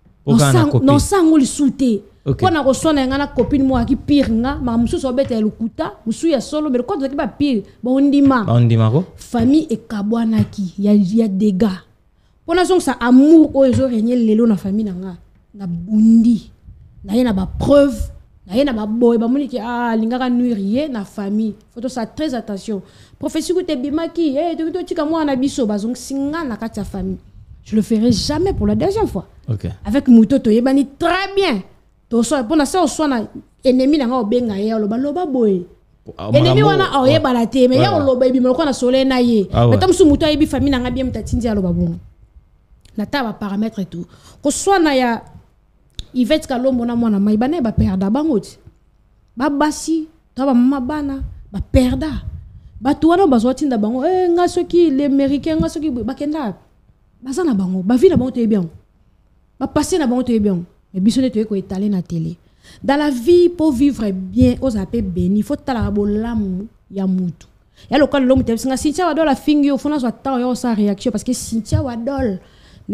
non sango li souté kona ko sona ngana copine mo aki pire nga ma musu so beta lukuta musu ya solo mais quand ba pire bondima ko famille e kabwana ki ya dégâts pona son ça amour o ezo régner lelo na famille nga na bundi na yena ba preuve na yena ba boy ba moni ki lingaka nuire na famille faut ça très attention prophétie ko te bimaki to tika moi na biso bazong singa na kati ya famille. Je le ferai jamais pour la deuxième fois. Avec Moutoto yebani très bien to so pona ça so na ennemi na nga obenga ye loba boy ennemi wana oyeba la te mais ya loba ebi mo ko na sole na ye mais tam su muto yebi famille na nga bien mtatindi ya loba bon na taba paramètre et tout ko so na ya Yvette Kalombo na mwana mai bana ba perda bangoti ba basi to ba mama bana ba perda ba tuwana bazotinda bango nga soki les américains nga soki ba kenda bazana bango ba vie na bango te bien ba passer na bango te bien mais biso ne te ko étaler na télé dans la vie pour vivre bien aux appels béni faut tala bolamu ya mutu ya lokal lomu te singa Cynthia Wadol la fingi au fond na ta yo sa réaction parce que Cynthia Wadol na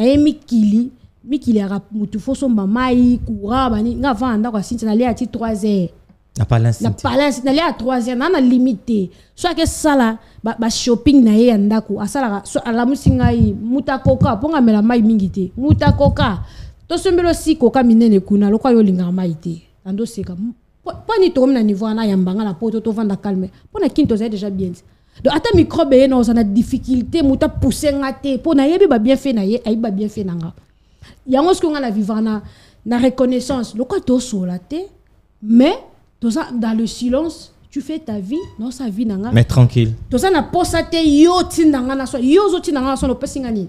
mikili ya mutu faut son mamai coura bani nga vanda kwa Cynthia na le ati 3 heures na palance na le à 3 heures na limité soit que sala ba shopping na ye ndako asala so ala musinga yi mutakoka ponga mela mai mingite mutakoka to sombelo si koka minene kuna lokwa yo linga mai te ando seka pas ni to na niveau na yambanga la poto to vanda calme pona kinto za déjà bien donc ata microbe ye na na difficulté muta pousser ngate pona yebi ba bien fait na ye ai ba bien fait nanga yango ce qu'on a la vivana na reconnaissance lokwa to sola te mais dans le silence tu fais ta vie non sa vie nanga mais tranquille to ça na posate yo tindanga na so yo zo tindanga na so no pesingani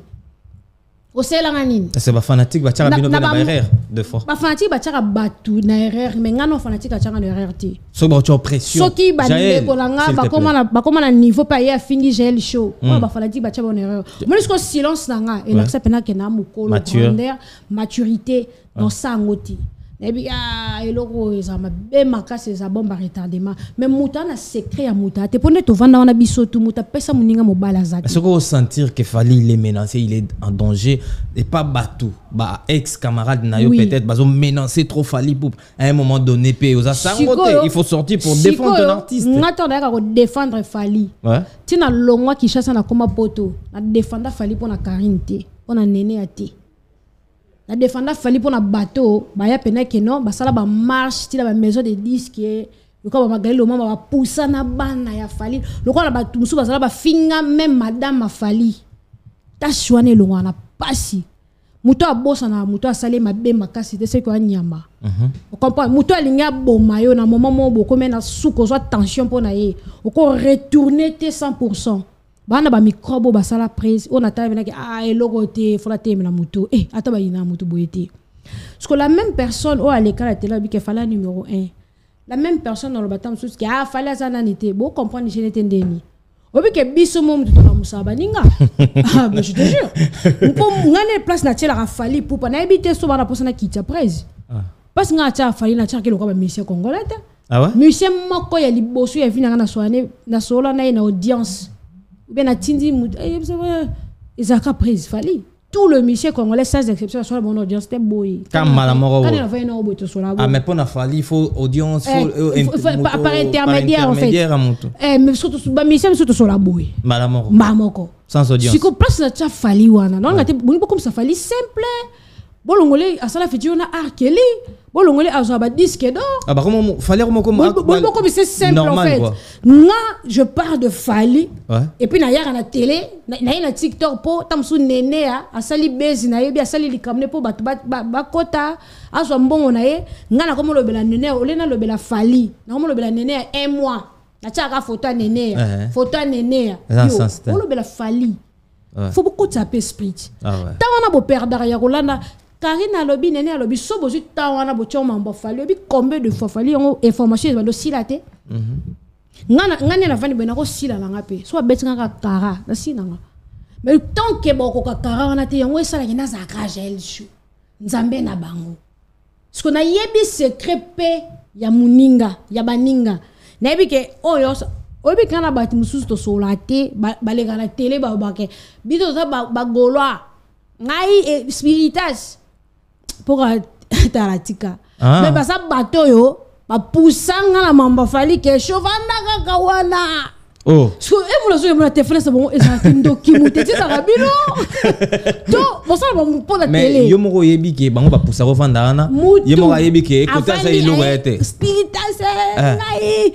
o sela ngani c'est ba fanatique ba tchara bino na erreur de fois ba fanatique ba tchara batu na erreur mais ngano fanatique a tchara na erreur ti so ba tu pression so ki ba ndeko langa ba koma na niveau pa ya fingi gel show ba fanatique ba tchara na erreur mais jusqu'au silence nanga et là ça pena que na mukolo grandeur maturité non sangoti ebi eloko ezama be makasi eza bomba retardement mais muta na secret ya muta te pone to vanda wana biso tu muta pesa muninga mobala zati est-ce qu'on sentir que Fally il est menacé, il est en danger et pas Batou ba ex camarade na yo peut-être bazo menacer trop Fally pour à un moment donné pe oza sangote il faut sortir pour défendre un artiste ngatonda ka défendre Fally tina longwa ki chassa na koma poto na défendre Fally pour na Karinte pour na nene ati na défendre Fally pour na bateau ba ya pena que non ba sala ba marche ti la maison de disque loko ba magali lo mama ba poussa na bana ya Fally loko na ba musu ba sala ba finga même madame Fally ta chouane lo wana pasi muto abosa na muto asale mabe makasi te se ko anyama on comprend muto alinga boma yo na moment mo boko mena suko so tension pour na ye ko retourner te 100%. Bana ba microbe ba sala prise on attend venir que eloko te faut la te na muto ata ba ina muto boyete parce que la même personne à l'école la télé bi que Fally numéro 1 la même personne dans le batam sous qui Fally ça nanité bo comprendre je n'étais ndeni obi ke biso mo muto na musaba ninga mais je te jure pour ngane place na tela Fally pour pas na habiter so bana posana kitcha prise parce que ngacha Fally na tcha ke lokwa ba monsieur congolais monsieur moko ya liboso ya vina na soane na sola na audience ou bien a tindi ezaka prise Fally tout le musicien congolais sans exception sur la bonne audience c'était boy. Quand malamoro. Quand il a fait une autre sur la. Ah mais pour na fali il faut audience par intermédiaire en fait. Mais surtout musicien surtout sur la boy. Malamoro. Mamoko. Sans audience. Si qu'on place na cha fali wana. Non ngate bongo comme ça fali simple. Bolongolé à ça fait on a arkeli. Bolongolé a un disque d'or. Ah bah comment fallait comme c'est simple normal, en fait. Quoi. Moi je pars de Fali. Ouais. Et puis na yara na télé, na na TikTok po tamsu nene a sali bezi na yebi a sali likamne po ba kota aso mbongo na ye ngana comme lobela nene olena lobela Fali. Na comme lobela nene un mois. Na tchaka photo nene. Photo nene. Yo, lobela Fali. Faut beaucoup taper esprit. Ah ouais. Tant on a beau perdre derrière Rolanda Karina lobi nene lobi so bozu ta wana bocho mambo fali lobi combien de fois fali on information ba do silate ngana na vani bena ko sila na ngape so betinga ka kara na sinanga mais tant que boko ka kara wana te yango esala kina za krajel shu nzambe na bango ce na yebi secret pe ya muninga ya baninga na yebi ke oyo obi kana bati mususu to solate balega na télé ba bake bito za ba golwa ngai spiritas pour taratika mais ba sa bateau yo ba pusanga la mamba fali ke chovanda kaka wana oh so e mo so mo te frère bon ezaki ndokimu te tisa rabino to bo sa ba mo pour la télé mais yo mo yebi ke bango ba pusa rovanda ana yo mo yebi ke côté ça ilo ete spiritas ngai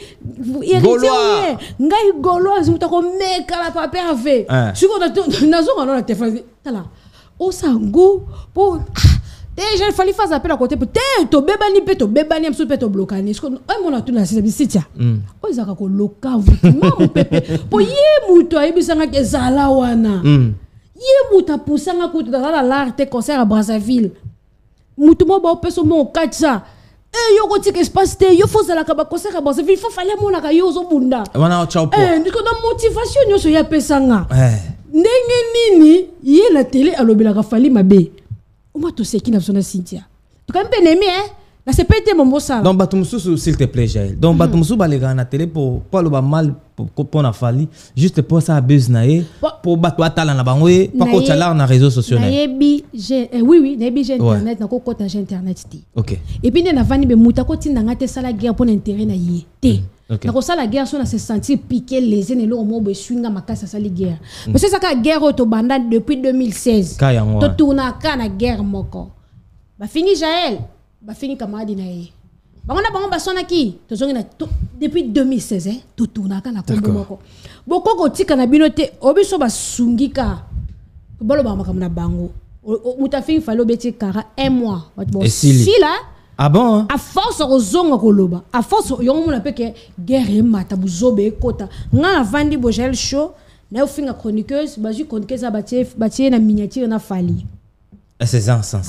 golwa ngai golwa zo to ko meka la pape ave siko na zo na te frère tala o sango po déjà il fallait faire appel à côté peut-être to bebani pe to bebani am so pe to blokani ce qu'on mon a tout na sitia o izaka ko lokavu mamu pepe po ye muto ayebisanga ke zala wana ye muto pusanga ko to dans l'arte concert à Brazzaville muto mo ba peso mo katsa yo ko tika espace te yo faut zala ka ba concert à Brazzaville il faut fallait mona ka yo zo bunda wana chao po ndiko na motivation yo so ya pesanga ndenge nini ye la télé alobela ka fali mabe o ma to seki na sona Cynthia to kan benemi na se pété mon bossa donc batumsusu s'il te plaît Jaël donc batumsusu balega na télé pour le ba mal pour na fali juste pour ça buzz na ye pour bato atala na bango pas ko tala na réseaux sociaux na yebi oui na yebi j'ai internet na ko kota j'ai internet ti OK et puis na vani be muta ko tinda ngate sala guerre pour intérêt na ye te na ko sala guerre so na se sentir piqué les ne lo mo be swinga makasa sala guerre mais c'est ça ka guerre to banda depuis 2016 to tourna ka na guerre moko ba fini Jaël ba fini kamadi na ye bango ba sona ki to zongi na depuis 2016 to tourna ka na kombo moko boko ko tika na binote obiso ba sungika to bolo ba makamna bango muta fini falo beti kara un mois bon si là ah bon à force ozonga koloba à force yongo mona peke guerre mata buzobe kota nga vandi bo Jaël show na ofinga chroniqueuse bazu chroniqueuse batie na miniature na fali c'est ça sens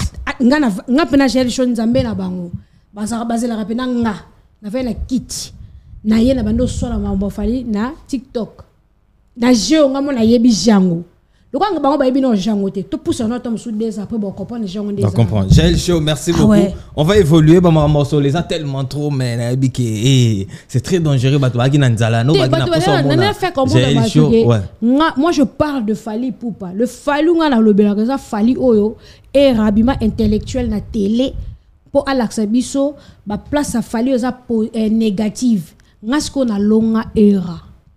nga pena Jaël show nzambe na bango bazela rapena nga na fait na kit na ye na bando so na mambo fali na TikTok na jeu nga mona yebi jango le bango ba yebi no jango te to pousse no tom sous des après bon comprendre jango des. On comprend. Jaël Show, merci beaucoup. Ouais. On va évoluer ba morceau les a tellement trop mais na biki c'est très dangereux ba to ba na nzala no ba na poso mo. Jaël Show, ouais. Moi je parle de Fali Poupa. Le Fali nga na lobela que ça Fali oyo et rabima intellectuel na télé pour alaxa biso ba place à Fali oza négative. Ngasko na longa era.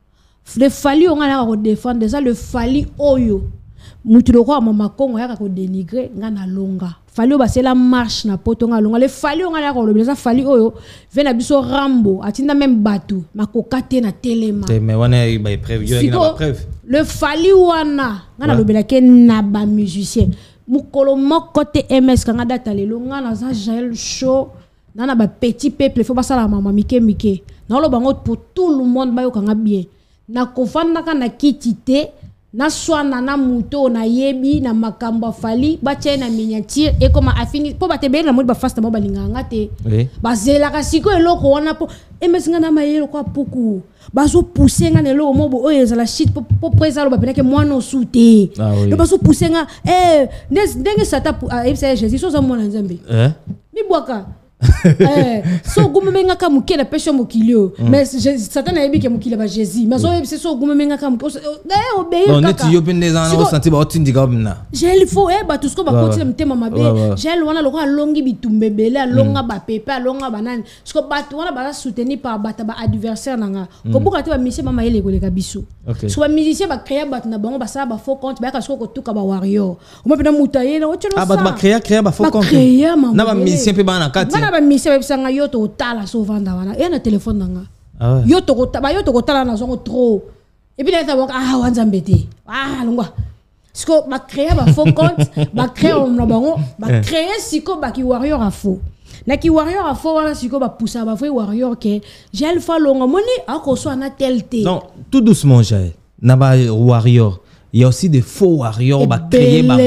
Le Fali on a la défendre déjà le Fali oyo mutulo kwa mama kongo yaka ko dénigrer ngana longa Fali ba c'est la marche na poto nga longa le Fali on a la ko déjà Fali oyo vena biso Rambo atinda même batu makokate na telema mais wana ba preuve yo ngana preuve le Fali wana ngana lobela ke na ba musicien mukolo moko te MS kanga data lelo ngana za Jaël Show nana ba petit peuple faut ba sala mama mike na lo bango pour tout le monde ba yo kanga bien na kofanda kana kitite na swana na muto na yebi na makambo Fali ba na miniature et comme a fini po ba te be na modi ba fast mo ba linganga te ba zela ka siko eloko wana po emesinga na mayelo kwa puku ba zo pousser nga nelo mo bo oyo za la shit po presa lo ba penake mwana osute le ba zo pousser nga ndenge sata a FCG Jésus so za mona nzambe mi boaka So gumenga ka mukela pesho mukilio mais Satan a dit que mukila ba Jésus mais so gumenga ka mukela obéir non net yo pende za na senti ba otindi ka bina j'ai faut ba tout ce ko ba continuer mtema mabe j'ai wana loko alongi bitumbe bele alonga ba pepe alonga banani ce ko ba wana ba soutenir par ba adversaire nanga ko buka te ba mission mama yele ko le kabiso so ba musicien ba créer ba na bango ba ça ba faux compte ba ka ko tuka ba warrior o mo pena mutaye na ocho ça ba créer ba faux compte na ba musicien pe ba na kati ba mission websanga yo to tala so vanda wana e na téléphone nanga yo to ko tala na zongo trop et puis là ça va wanza mbete longwa siko ba créer ba faux compte ba créer na bango ba créer siko ba ki warrior a faux na ki warrior a faux wana siko ba poussa ba faux warrior que j'ai le fa longa moni ako so na telte non tout doucement j'ai na ba warrior il y a aussi des faux warriors ba créer ba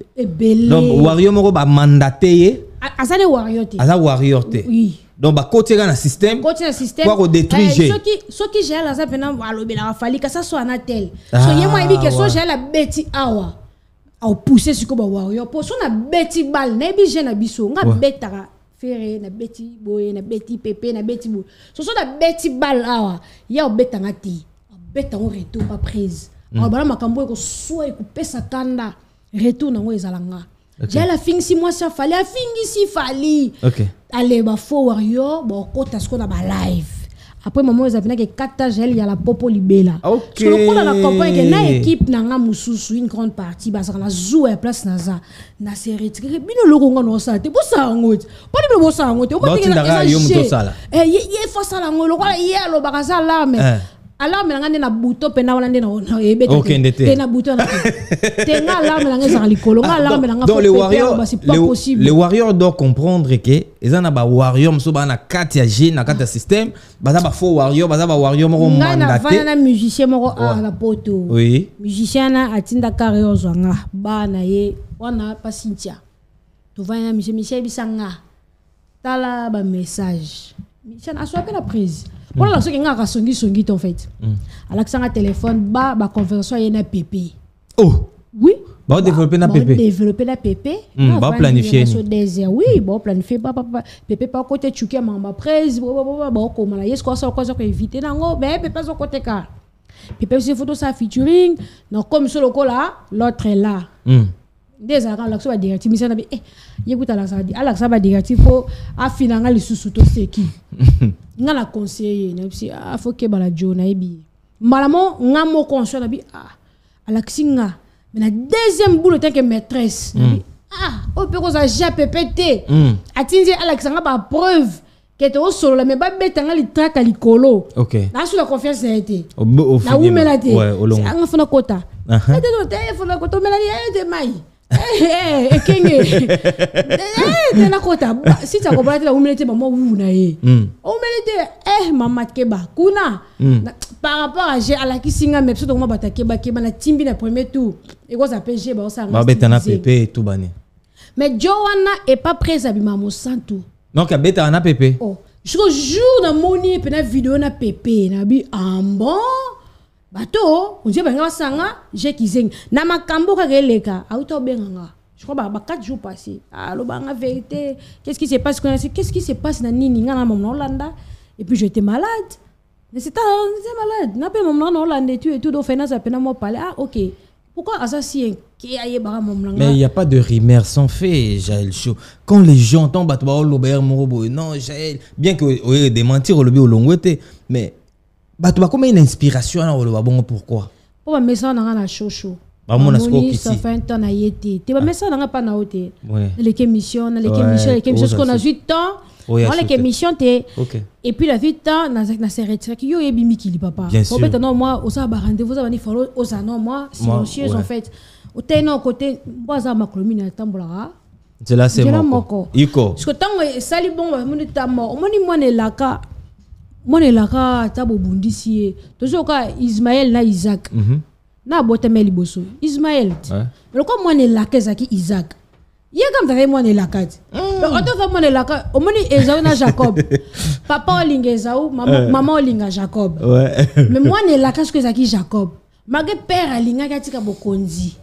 donc warrior moko ba mandaté Azale warrior te. Azale warrior te. Oui. Donc ba côté dans le système. Côté dans le système. Pour détruire. Ceux qui gèrent la pena alobe la fali que ça soit na tel. So yema ibi que so gère la beti awa. Au pousser sur ko ba warrior. Pour so na beti bal na bi je na biso nga betara feré na beti boye na beti pepe na beti bo. So na beti bal awa. Ya obetanga ti. Obeta on retour pas prise. On bala makambo ko so e ko pesa kanda. Retour na ngo ezalanga. J'ai la fin si moi ça fallait la fin si fallait allez ba faux warrior bon kota ce qu'on a ba live après maman ils avaient que 4 ans il y a la popo libela parce que le la campagne que na équipe na nga mususu une grande partie ba ça na jouer place na za na se retirer bino lo ngo no sa te bo sa ngoti pas de bo sa ngoti o ba te na yo muto sala ye fa sala ngolo kwa ye lo ba za alarme alarme nga na buto pena wala ndena na ebeta te na buto na te nga alarme nga za likolo nga alarme nga donc les warriors doivent comprendre que eza na ba warrior mso ba na kati ya G na kati ya système ba za ba faux warrior ba za ba warrior moko mandaté na musicien moko a la poto oui musicien na atinda carrière zwanga ba na ye wana pasintia to va na musicien bisanga tala ba message musicien a soit la prise. Pour la personne qui a songi en fait. Alexandre téléphone ba conversation y na PP. Oh. Oui. Ba développer na PP. Développer la PP. Ba planifier. Oui, ba planifier ba PP pas côté chukia mamba prise ba ko mala yes quoi ça ko éviter nango mais PP so côté ka. PP c'est photo ça featuring donc comme sur le là l'autre est là. Déjà quand Alexandre va directif mission na bi yekuta la ça dit Alexandre va directif pour afinanga lisusu to seki. Nga la conseiller na bi faut que bala jona ebi malamo nga mo conscient na bi Alexinga mais la deuxième boulot tant que maîtresse o pe ko za JPPT atinzi Alexanga ba preuve que to solo la me ba betanga li traka likolo na sur la confiance a été na umelate anga fona kota te fona kota melani te mai ekenge tena kota si tu comprends la humilité maman vous na ye humilité maman keba kuna par rapport à la kisinga mais surtout maman batakeba keba na timbi na premier tour et quoi ça PG ba ça ba betana PP tout bani mais Joanna est pas prêt à bima mo santo donc beta na PP jusqu'au jour na moni pe na vidéo na PP na bi bon bato on dit banga sanga j'ai kizeng na makambo ka geleka auto benganga je crois ba 4 jours passés allo banga vérité qu'est-ce qui se passe qu'est-ce qui se passe na nini nga na maman Hollanda et puis j'étais malade mais c'était malade na pe maman Hollanda et tout do finance peine moi parler OK pourquoi assassin qui aille ba maman mais il y a pas de rumeur sans fait Jaël Show quand les gens tombent bato ba Robert Morobo non Jaël bien que démentir au lobby au longwete mais bah tu vas comme une inspiration à le bon pourquoi pour me ça dans la chocho bah mon asko qui ça fait un temps na yété tu vas me ça dans pas na hôtel les émissions ce qu'on a 8 ans les émissions té et puis la 8 ans na se retraite yo ebimi ki li papa peut-être non moi au ça ba rendez-vous ça va ni follow au ça non moi silencieuse en fait au té non côté moi ça ma commune na tambola c'est là c'est moko iko parce que tant sali bon mon tamo moni moi ne laka moi la ka tabo bundisi toujours ka Ismaël na Isaac na botemeli boso Ismaël mais comme moi la kezaki Isaac il comme ça moi la ka autant que moi la ka omoni Esaü na Jacob papa olinga Esaü maman olinga Jacob mais moi la ka kezaki Jacob malgré père alinga katika bokonzi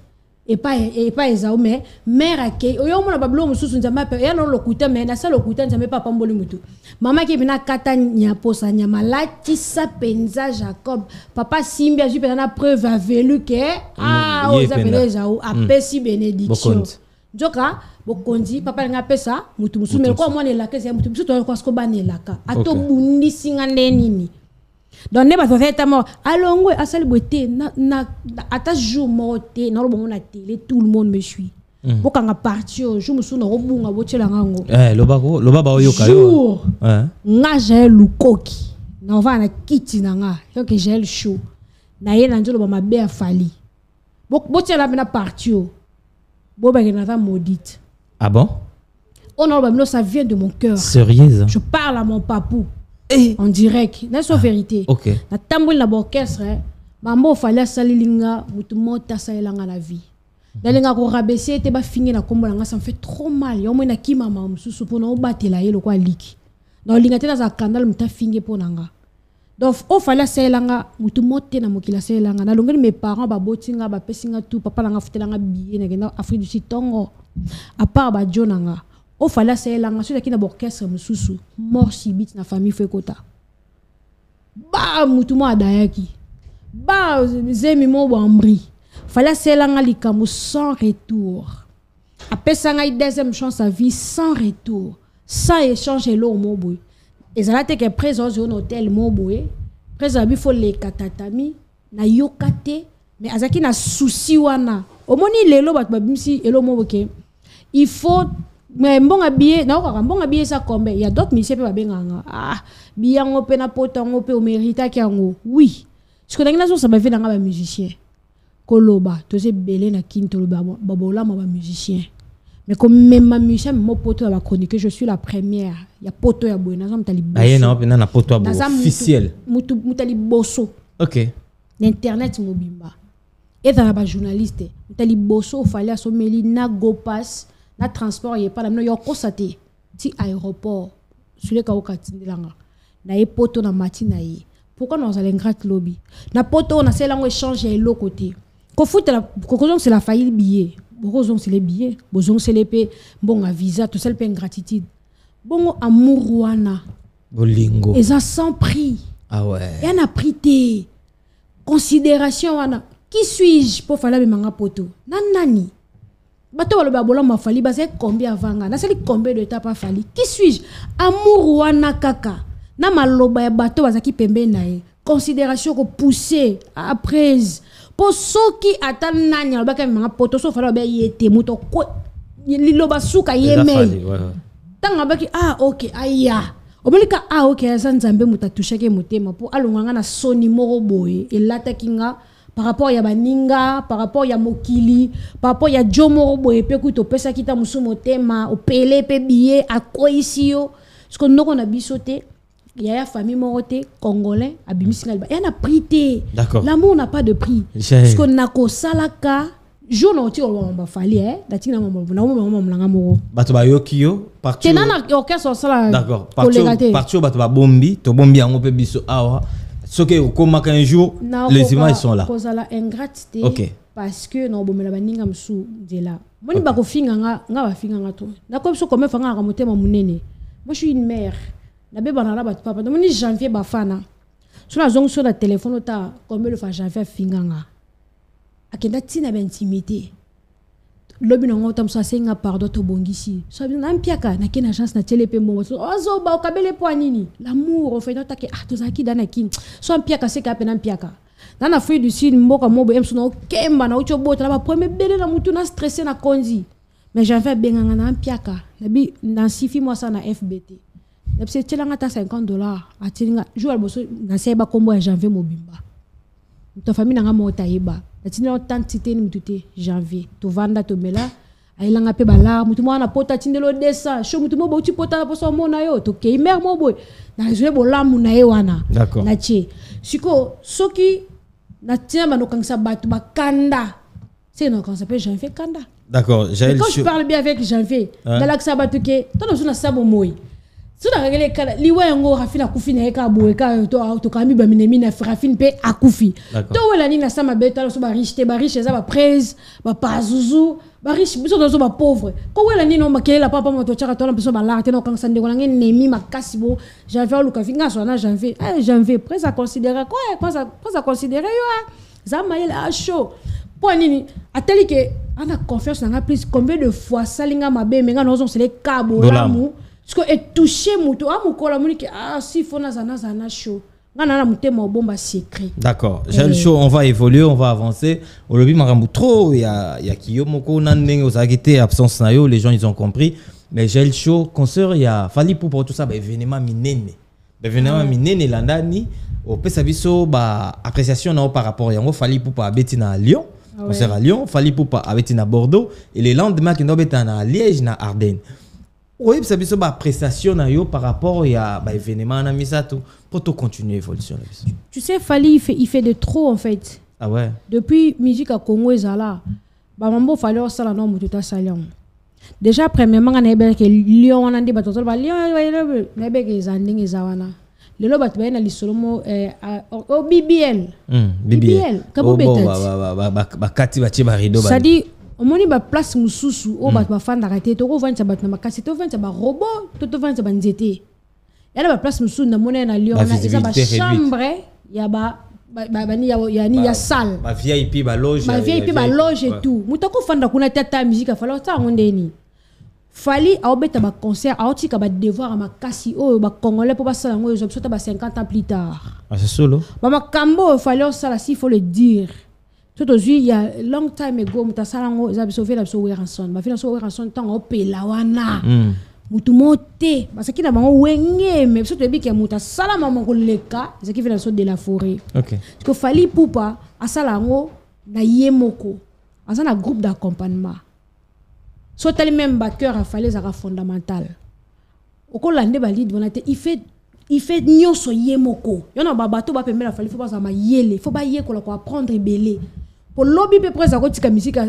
et pas ezao mais mère akei oyo mona bablo mususu nzamba pe ya no lokuta mais na sa lokuta nzamba papa mboli mutu mama ki bina kata nyaposa nyama lati sa penza Jacob papa simbi azu pe na preuve avelu ke oza pele ezao apesi bénédiction joka bokonzi papa nga pesa mutu musu mais ko mona elaka c'est mutu musu to ko sko banelaka ato bundi singa ndenini donc ne ba to fait mort alongwe asali boté na ata jour morté na lo bon na télé tout le monde me suit pour quand parti je me souviens robunga botela ngango lo baba oyo kayo nga j'ai lukoki na va na kiti na nga donc j'ai le show na ye na njolo ba mabe afali botela na parti bo ba na maudite. Ah bon? Oh non, ça vient de mon cœur. Sérieuse? Je parle à mon papou. En direct. C'est la vérité. Ok. Na tambour la orchestre, maman fallait salilinga, mutumo ta salanga la vie. Dalinga ko rabaisser te ba finir na kombo nga ça me fait trop mal. Yo mo na ki mama mususu pour na obatela ye lokwa liki. Na linga te na za kandal muta finge po nanga. Donc o fallait salanga mutumo te na mokila salanga. Na longeli mes parents ba botinga ba pesinga tout papa langa futelanga billet na gena Afrique du Sud tongo. À part ba jonanga. O fallait salanga so ki na orchestre mususu mort subite na famille Fekota. Ba mutumo adayaki. Ba zemi mo bambri. Fallait salanga likamu sans retour. Après ça nga deuxième chance à vie sans retour. Sans échange lo mo boy. Et ça te que présence au hôtel mo boy. Présence il faut les katatami na yokate mais azaki na souci wana. Au moni lelo bat babimsi elo mo boke. Il faut mais bon habillé na ko bon habillé ça combien il y a d'autres monsieur pe babenganga biango pe na potango pe o mérita kiango oui ce que na ça ba fait na ba musicien koloba to se belé na kinto babola ma ba musicien mais comme même ma musicien mo poto ba chronique je suis la première il y a poto ya boina ça mtali bosso aye na poto officiel mutali bosso OK l'internet mobimba et dans ba journaliste mutali bosso fallait assomeli na go pass na transport y pas la no yo constaté ti aéroport sur le kaoka tindelanga na e poto na matina yi pourquoi nous allons ingrat lobby na poto na selango échange et l'autre côté ko foot la ko c'est la faillite billet bozong c'est les billets bozong c'est les paie bon à visa tout ça le ingratitude bon amour wana bolingo et ça sans prix ah ouais et on a pris tes considération wana qui suis-je pour faire la manga poto nani bato baloba bola mafali ba c'est combien avanga na sali combien de temps pas fali qui suis-je amour wana kaka na maloba ya bato bazaki pembe nae considération ko pousser après pour ceux qui attendent nanya ba ka manga poto so fala ba yete moto ko liloba suka yeme tanga baki OK aya omelika OK ça nzambe mutatusha ke motema pour alonganga na soni moko boye elata kinga par rapport ya baninga par rapport ya mokili par rapport ya jomo boye pe kuto pesa kita musu motema opele pe billet akoisio ce qu'on a bisoté il y a famille moroté congolais abimisinga il y a prité l'amour n'a pas de prix ce qu'on a ko salaka jour no ti on va fali datina maman mlanga moko bato ba yokio partout tenana orchestre sala d'accord partout bato ba bombi to bombi yango pe biso awa ce que comme un jour les images sont là cause la ingratitude OK parce que no bomela baninga msu dela moni ba ko finga nga ba finga nga to na ko so comme fanga ka motema munene moi je suis une mère na beba na ba papa donc ni janvier ba fana sur la zone sur le téléphone ta comme le fa janvier finga nga akenda tina ba intimité lobi na ngota msa senga pardon to bongisi so na mpiaka na kina chance na telepe mbo so ozo ba okabele po nini l'amour au fait non take tozaki dana kin so mpiaka se ka pena mpiaka na na Afrique du Sud mboka mobo emso na kemba na ucho bota la ba premier bele na mutu na stressé na konzi mais j'avais benganga na mpiaka na bi na sifi moi ça na FBT na pse tselanga ta $50 atilinga jour alboso na seba kombo ya janvier mobimba ta famille nga mo tayiba atini tantité ni mutute janvier to vanda to mela ayilanga pe bala mutu mwana pota tindelo desa sho mutu mo bauti pota po so mona yo to ke mer mo boy na jwe bolamu na ye wana na che siko soki na tia manokangisa batu bakanda c'est non quand ça peut janvier kanda d'accord quand je parle bien avec janvier dans l'axe batu ke to na sabo moy Si tu regardes kala liwa yango Rafine akufi na eka boeka to kami ba minemi na Rafine pe akufi. To wala ni na sama beta so ba riche za ba presse ba pazuzu ba riche biso to ba pauvre. Ko wala ni no makela papa moto chaka to na biso ba larte no kanga sande ko na nemi makasi bo janvier lu kafinga so na janvier presse à considérer quoi presse à considérer yo za mayel a chaud. Pour nini ateli que on a confiance na plus combien de fois salinga mabe menga no zo c'est les cabo lamu. Parce que est touché muto amukola muniki si fona zana chaud ngana na mutema bomba secret. D'accord. J'ai le show, on va évoluer, on va avancer. Au lobby marambu trop il y a kiyo moko na ndenge osagité absence na yo, les gens ils ont compris. Mais j'ai le show concert il y a fali pour tout ça ba événement minene. Événement minene landani au pesa biso ba appréciation na par rapport yango fali pour pas beti na Lyon. Concert à Lyon, fali pour pas beti na Bordeaux et le lendemain qui no beta na Liège na Ardennes. Oui, ça veut dire prestation par rapport à l'événement na misato pour tout continuer l'évolution. Tu sais, Fali il fait de trop en fait. Ah ouais. Depuis musique à Congo ezala, ba mambo Fali o sala no mututa salion. Déjà premièrement on a que Lyon on a dit bato ba Lyon na be ke zanding ezawana. Lelo bato ba na lisolomo au BBL. BBL. Kabo betat. Ba kati ba chiba rido ba. Ça dit omoni ba place mususu o ba fanda raté to ko vanta ba na makasi to vanta ba robot to vanta ba nzete yala ba place mususu na mona na Lyon na eza ba chambre ya ba ni ya salle ba VIP ba loge et tout mutako fanda kuna tata musique fala ta ngondeni Fali a obeta ba concert a otika ba devoir makasi o ba congolais pour ba sala ngo zo ba 50 ans plus tard. Ah c'est solo ba makambo Fali o sala si faut le dire. Tout aujourd'hui, il y a long time ago, muta salango za biso vela biso weranson. Ba vela so weranson tant o pela wana. Mutu mote, parce qu'il a bango wenge mais biso to bi ke muta sala mama ko leka, c'est qui vela so de la forêt. OK. Parce que Fali Poupa a salango na yemoko. Asa na groupe d'accompagnement. So tali même backer a Fali za fondamental. Oko lande ba lead vonate il fait nyoso yemoko. Yona ba bato ba pemela Fali faut pas za ma yele, faut ba yeko la ko apprendre belé. Pour lobby pe près à côté de musique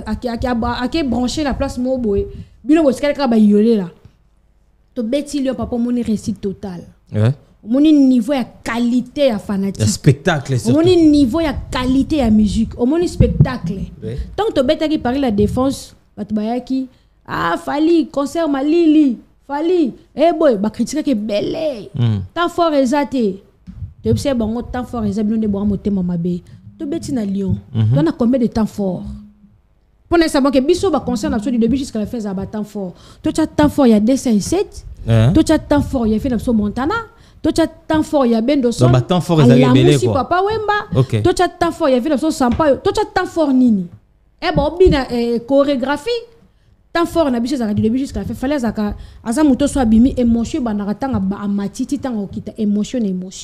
à brancher la place moboé bino bo skala ka ba yolé là to beti le papa moni réussite total ouais moni niveau ya qualité ya fanatique spectacle surtout moni niveau ya qualité ya musique moni spectacle tant to beta qui parler la défense bato bayaki Fali concert malili Fali boy ba critiquer que belé tant fort exaté te observe bango tant fort exaté bino de bo motema mabe to beti na Lyon. On a combien de temps fort? Pour ne savoir que biso ba concerne du début jusqu'à la fin ça ba temps fort. To cha temps fort il y a 257. To cha temps fort il y a fait dans Montana. To cha temps fort il y a Bendo Son. Ba temps fort ils avaient belé quoi. Papa Wemba. To cha temps fort il y a fait dans Sampaio. To cha temps fort nini. Bon bina chorégraphie. Temps fort na biso ça du début jusqu'à la fin fallait zaka asa muto so abimi émotion banaka tanga ba amatiti tanga okita émotion.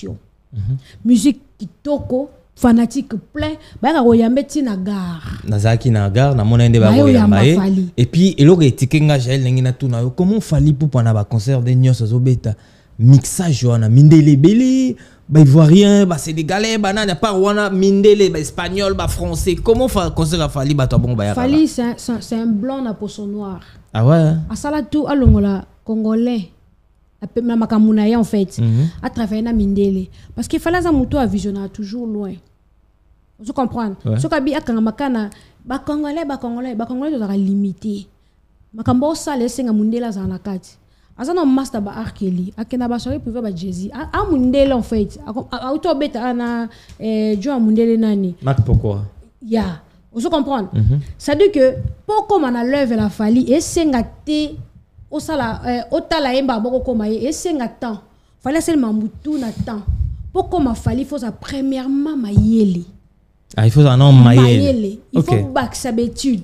Musique kitoko fanatique plein ba royambeti na gare nazaki na gare na mona ende ba royambaye et puis eloko etikenga Jael ngina tuna yo comment Fali pour na ba concert de nyonso zo beta mixage wana mindele belé ba ivoirien ba sénégalais ba na pas wana mindele ba espagnol ba français comment concert à Fali ba to bon ba ya Fali c'est un blanc na poisson noir ah ouais asala tout alongola congolais la makamuna en fait à travers na mindele parce qu'il fallait ça muto à visionner toujours loin vous comprenez ce que bi akanga makana ba congolais to za limité makambo sale senga mundela za na kati azana master ba arkeli akena ba soirée privé ba jezi a mundele en fait auto beta na jo mundele nani mak pourquoi ya vous comprenez ça dit que pour comme on a l'œuvre la Fali et senga te au sala otala emba boko koma e senga temps fallait seulement mutu na temps pour comme Fali faut ça premièrement mayele il faut un nom mayele il faut back sa habitude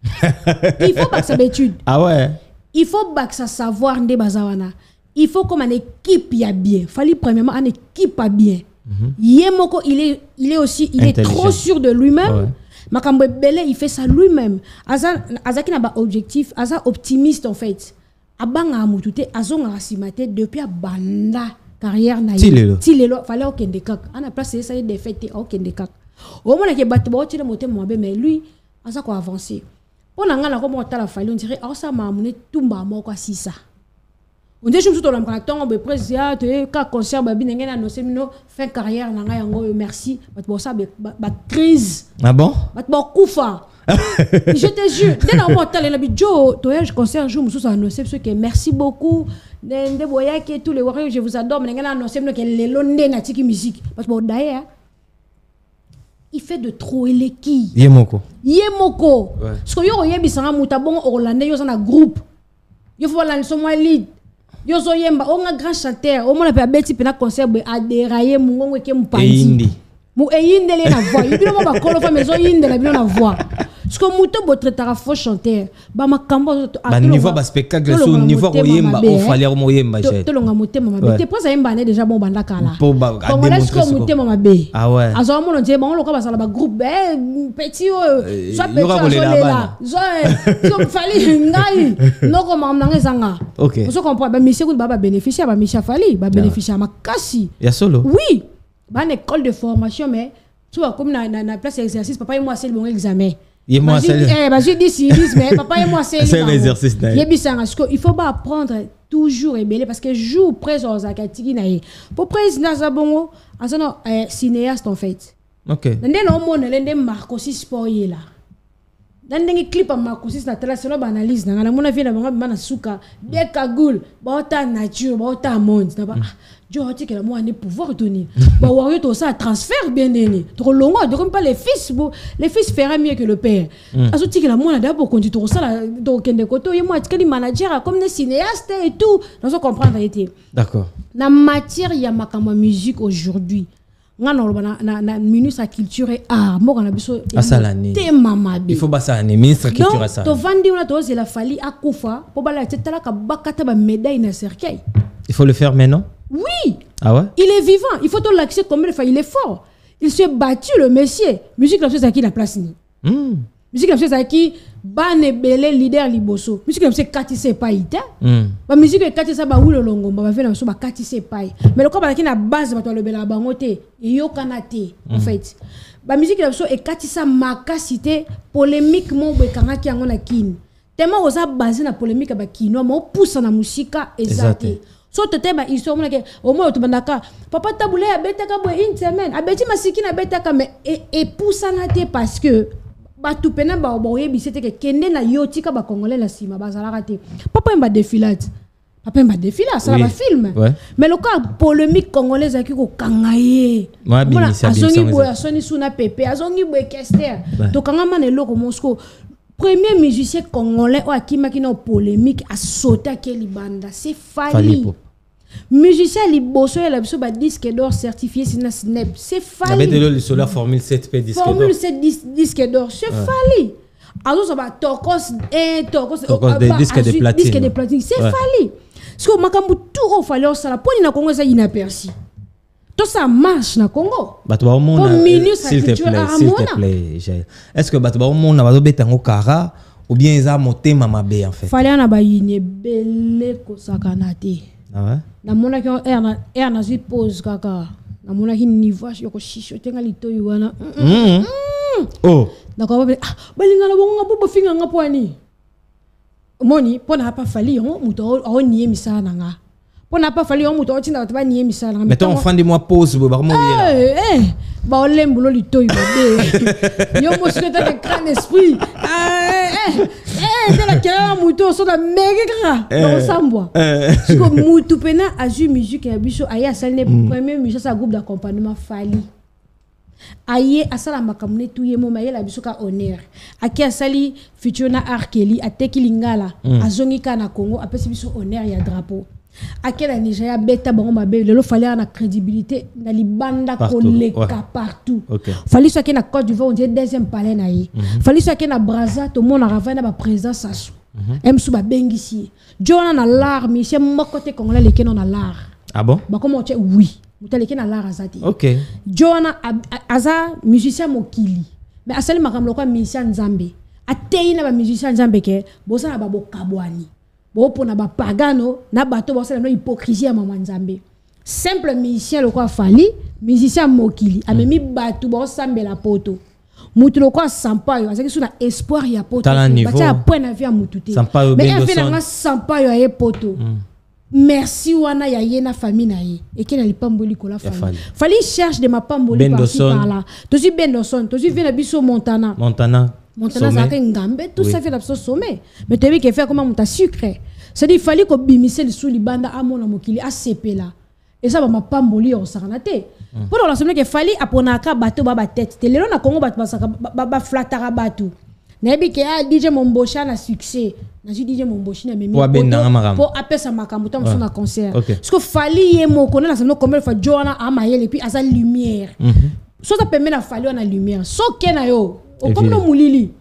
il faut back sa habitude ah ouais il faut back sa savoir nde bazawana il faut comme une équipe ya bien Fali premièrement une équipe a bien yemoko il est aussi il est trop sûr de lui-même makambo belé il fait ça lui-même azaki na ba objectif aza optimiste en fait abanga mutute azonga simate depuis banda carrière na tilelo fallait okende kak ana place ça des fêtes okende kak au moment que bato ba otile moté mo mais lui aza ko avancer pona ngana ko mo tala Fali on dirait ça m'a amené tumba moko sisa On dit juste dans le temps, on président, quand concert, babi n'engagé annoncé mino fin carrière n'anga yango merci. Bat ça crise. Ah bon? Bat koufa. Je te jure, dès la moitié talent la bidjo, toi je concert jour musu annoncé parce que merci beaucoup. Nde boya que tous les warriors je vous adore, mais n'engagé annoncé mino que les londe na tiki musique. Bat d'ailleurs il fait de trop eleki. Yemoko. Parce que yo yebisanga mutabon Orlando yo na groupe. Yo faut la nsomo lead. Yo so yemba on a grand chanteur, o mona pe abeti pe na concert be adérailler mungongo ke mpanzi. Mu eyinde le na voix. Yo bino ba kolo fa maison yinde la bino na voix. Parce que muto bo traitera faux chanteur. Ba makambo ba niveau ba spectacle so niveau oyemba o fallait mo yemba j'ai. To longa motema mabe. Te presa yemba ne déjà bon banda kala. Po ba démontrer ce motema mabe. Ah ouais. Azo mo ntie bon loka ba sala ba groupe petit soit petit là. So fallait ngai no ko mamnanga zanga. OK. Vous comprenez ba monsieur ko ba bénéficier ba monsieur fallait ba bénéficier makasi. Ya solo. Oui. Ba une école de formation mais tu vois comme na place d'exercice papa et moi c'est le bon examen. Et moi c'est je dis civisme mais papa et moi c'est l'exercice là. Il faut pas apprendre toujours ébélé parce que jour présent zakatiki na ye. Pour président zabongo asano cinéaste en fait. OK. Ndé no mona ndé Marco 6 sport yi là. Ndé clip à Marco 6 na télé solo ba analyse na mona vie na bango bana suka bien cagoule ba ta nature ba ta monde na ba Dieu a dit que la moi ne pouvoir donner. Bah warrior tout ça transfert bien donné. Trop long de comme pas les fils feraient mieux que le père. Aso dit que la moi d'abord quand tu tout ça là donc kende koto et moi que manager comme des cinéastes et tout. Nous on comprendre été. D'accord. La matière il y a makama musique aujourd'hui. Na ministre culture et art mo kana biso il faut ba ça ministre culture ça. Donc to vandi on to c'est la fali akufa po bala tetala ka bakata ba médaille na cercueil. Il faut le faire maintenant. Oui. Ah ouais? Il est vivant. Il faut tout l'accepter comme il fait. Il est fort. Il s'est battu, le monsieur. Musique la chose à qui la place ni. Musique la chose à qui Bane Belé leader liboso. Musique la chose kati se païta. Ba musique kati sa ba wulo longo ba fait na so ba kati se paï. Mais le ko ba ki na base ba to le bela bangote et yo kanate en fait. Ba musique la chose et kati sa makasité polémique mo be kanga ki ngona kin. Tellement oza basé na polémique ba kino mo pousse na musika ezate. So tete ba iso mona ke au moins to bandaka papa tabule abetaka bo une semaine abeti masiki na betaka mais et poussa na te parce que ba tout pena ba boye bisete ke kende na yotika ba congolais la sima ba zala raté papa mba défilade ça va film mais le cas polémique congolaise aki ko kangaye voilà azongi boya soni suna pepe azongi boye kester to kangama ne loko Moscou. Premier musicien congolais ou akimaki na polémique a sauté quel banda c'est Fally. Musicien liboso ya la biso ba disque d'or certifié sina snap c'est Fally. Avec de le solar formule 7P disque d'or. Formule 7 disque d'or c'est Fally. Alors ça va tokos des disques de platine. Disque de platine c'est Fally. Parce que makambu tout au Fally ça la poni na Congo ça inaperçu. Tout ça marche na Congo. S'il te plaît. Est-ce que on a betango kara ou bien ils a monté mama bé en fait. Fallait na ba yine belé ko sakanate. Ah ouais. Na mona ki air na suite pause kaka. Na mona ki niveau yoko shisho tenga lito yuana. Oh. Na ko ba balinga na bonga bo finga ngapwani. Moni pona pa Fally on muto o nié misala nga. On n'a pas fallu un mouton, on n'a pas nié misal. Mais on fait des mois pause, vous allez là. Bah on l'aime boulot du toy. Yo mo suis dans le grand esprit. De la carrière mouton sur la méga dans sambois. Parce que moutou pena a joué musique et biso aya ça le premier musicien sa groupe d'accompagnement Fally. Aye asala makamune tuye mo maye la biso ka honneur. Aki asali Fichona Arkeli ateki lingala azongi ka na Congo apesi biso honneur ya drapeau. À quel Nigeria beta bon ma belle le fallait la crédibilité dans les bandes koleka partout. Fallait soit que na Côte d'Ivoire on dit deuxième palais na yi. Fallait soit que na Brazza tout monde a ravana na ba présence asu. Emsu ba bengisi. Jona na l'art mais c'est mon côté congolais les kenon na l'art. Ah bon? Ba comment tu oui. Mutale ke na l'art azati. OK. Jona aza musicien mokili. Mais asali makamlo kwa musicien Nzambe. Atei na ba musicien Nzambe ke bosa na ba bokabwani. Bon pour na ba pagano na bato ba sala no hypocrisie ya mama Nzambe. Simple musicien le quoi Fally, musicien mokili amemi bato ba sambela poto. Mutu le quoi sampayo, azaki suna espoir ya poto. Ba tia point na vie ya mutu te. Mais en fait na sampayo ya poto. merci wana ya yena famille na ye et qu'elle n'est pas mboli kola famille fallait cherche de ma pamboli par-ci par-là tozi Benderson tozi vient biso Montana ça fait ngambe tout ça fait l'abso sommet mais tu veux que faire comment monta sucré c'est dit fallait ko bimise le sous libanda a mona mokili a CP là et ça ma pamboli on sarnate pour la semaine que fallait aponaka bateau ba tête te lelo na Congo bato basaka ba flatara bateau Nebi ke a DJ Mombocha na succès. Na DJ Mombocha na memi. Pour appeler sa makambo tam son concert. Parce que fali ye mo connait la semaine comme fa Joana a mayel et puis a sa lumière. So ça permet na fali on a lumière. So kena yo. O comme no mulili.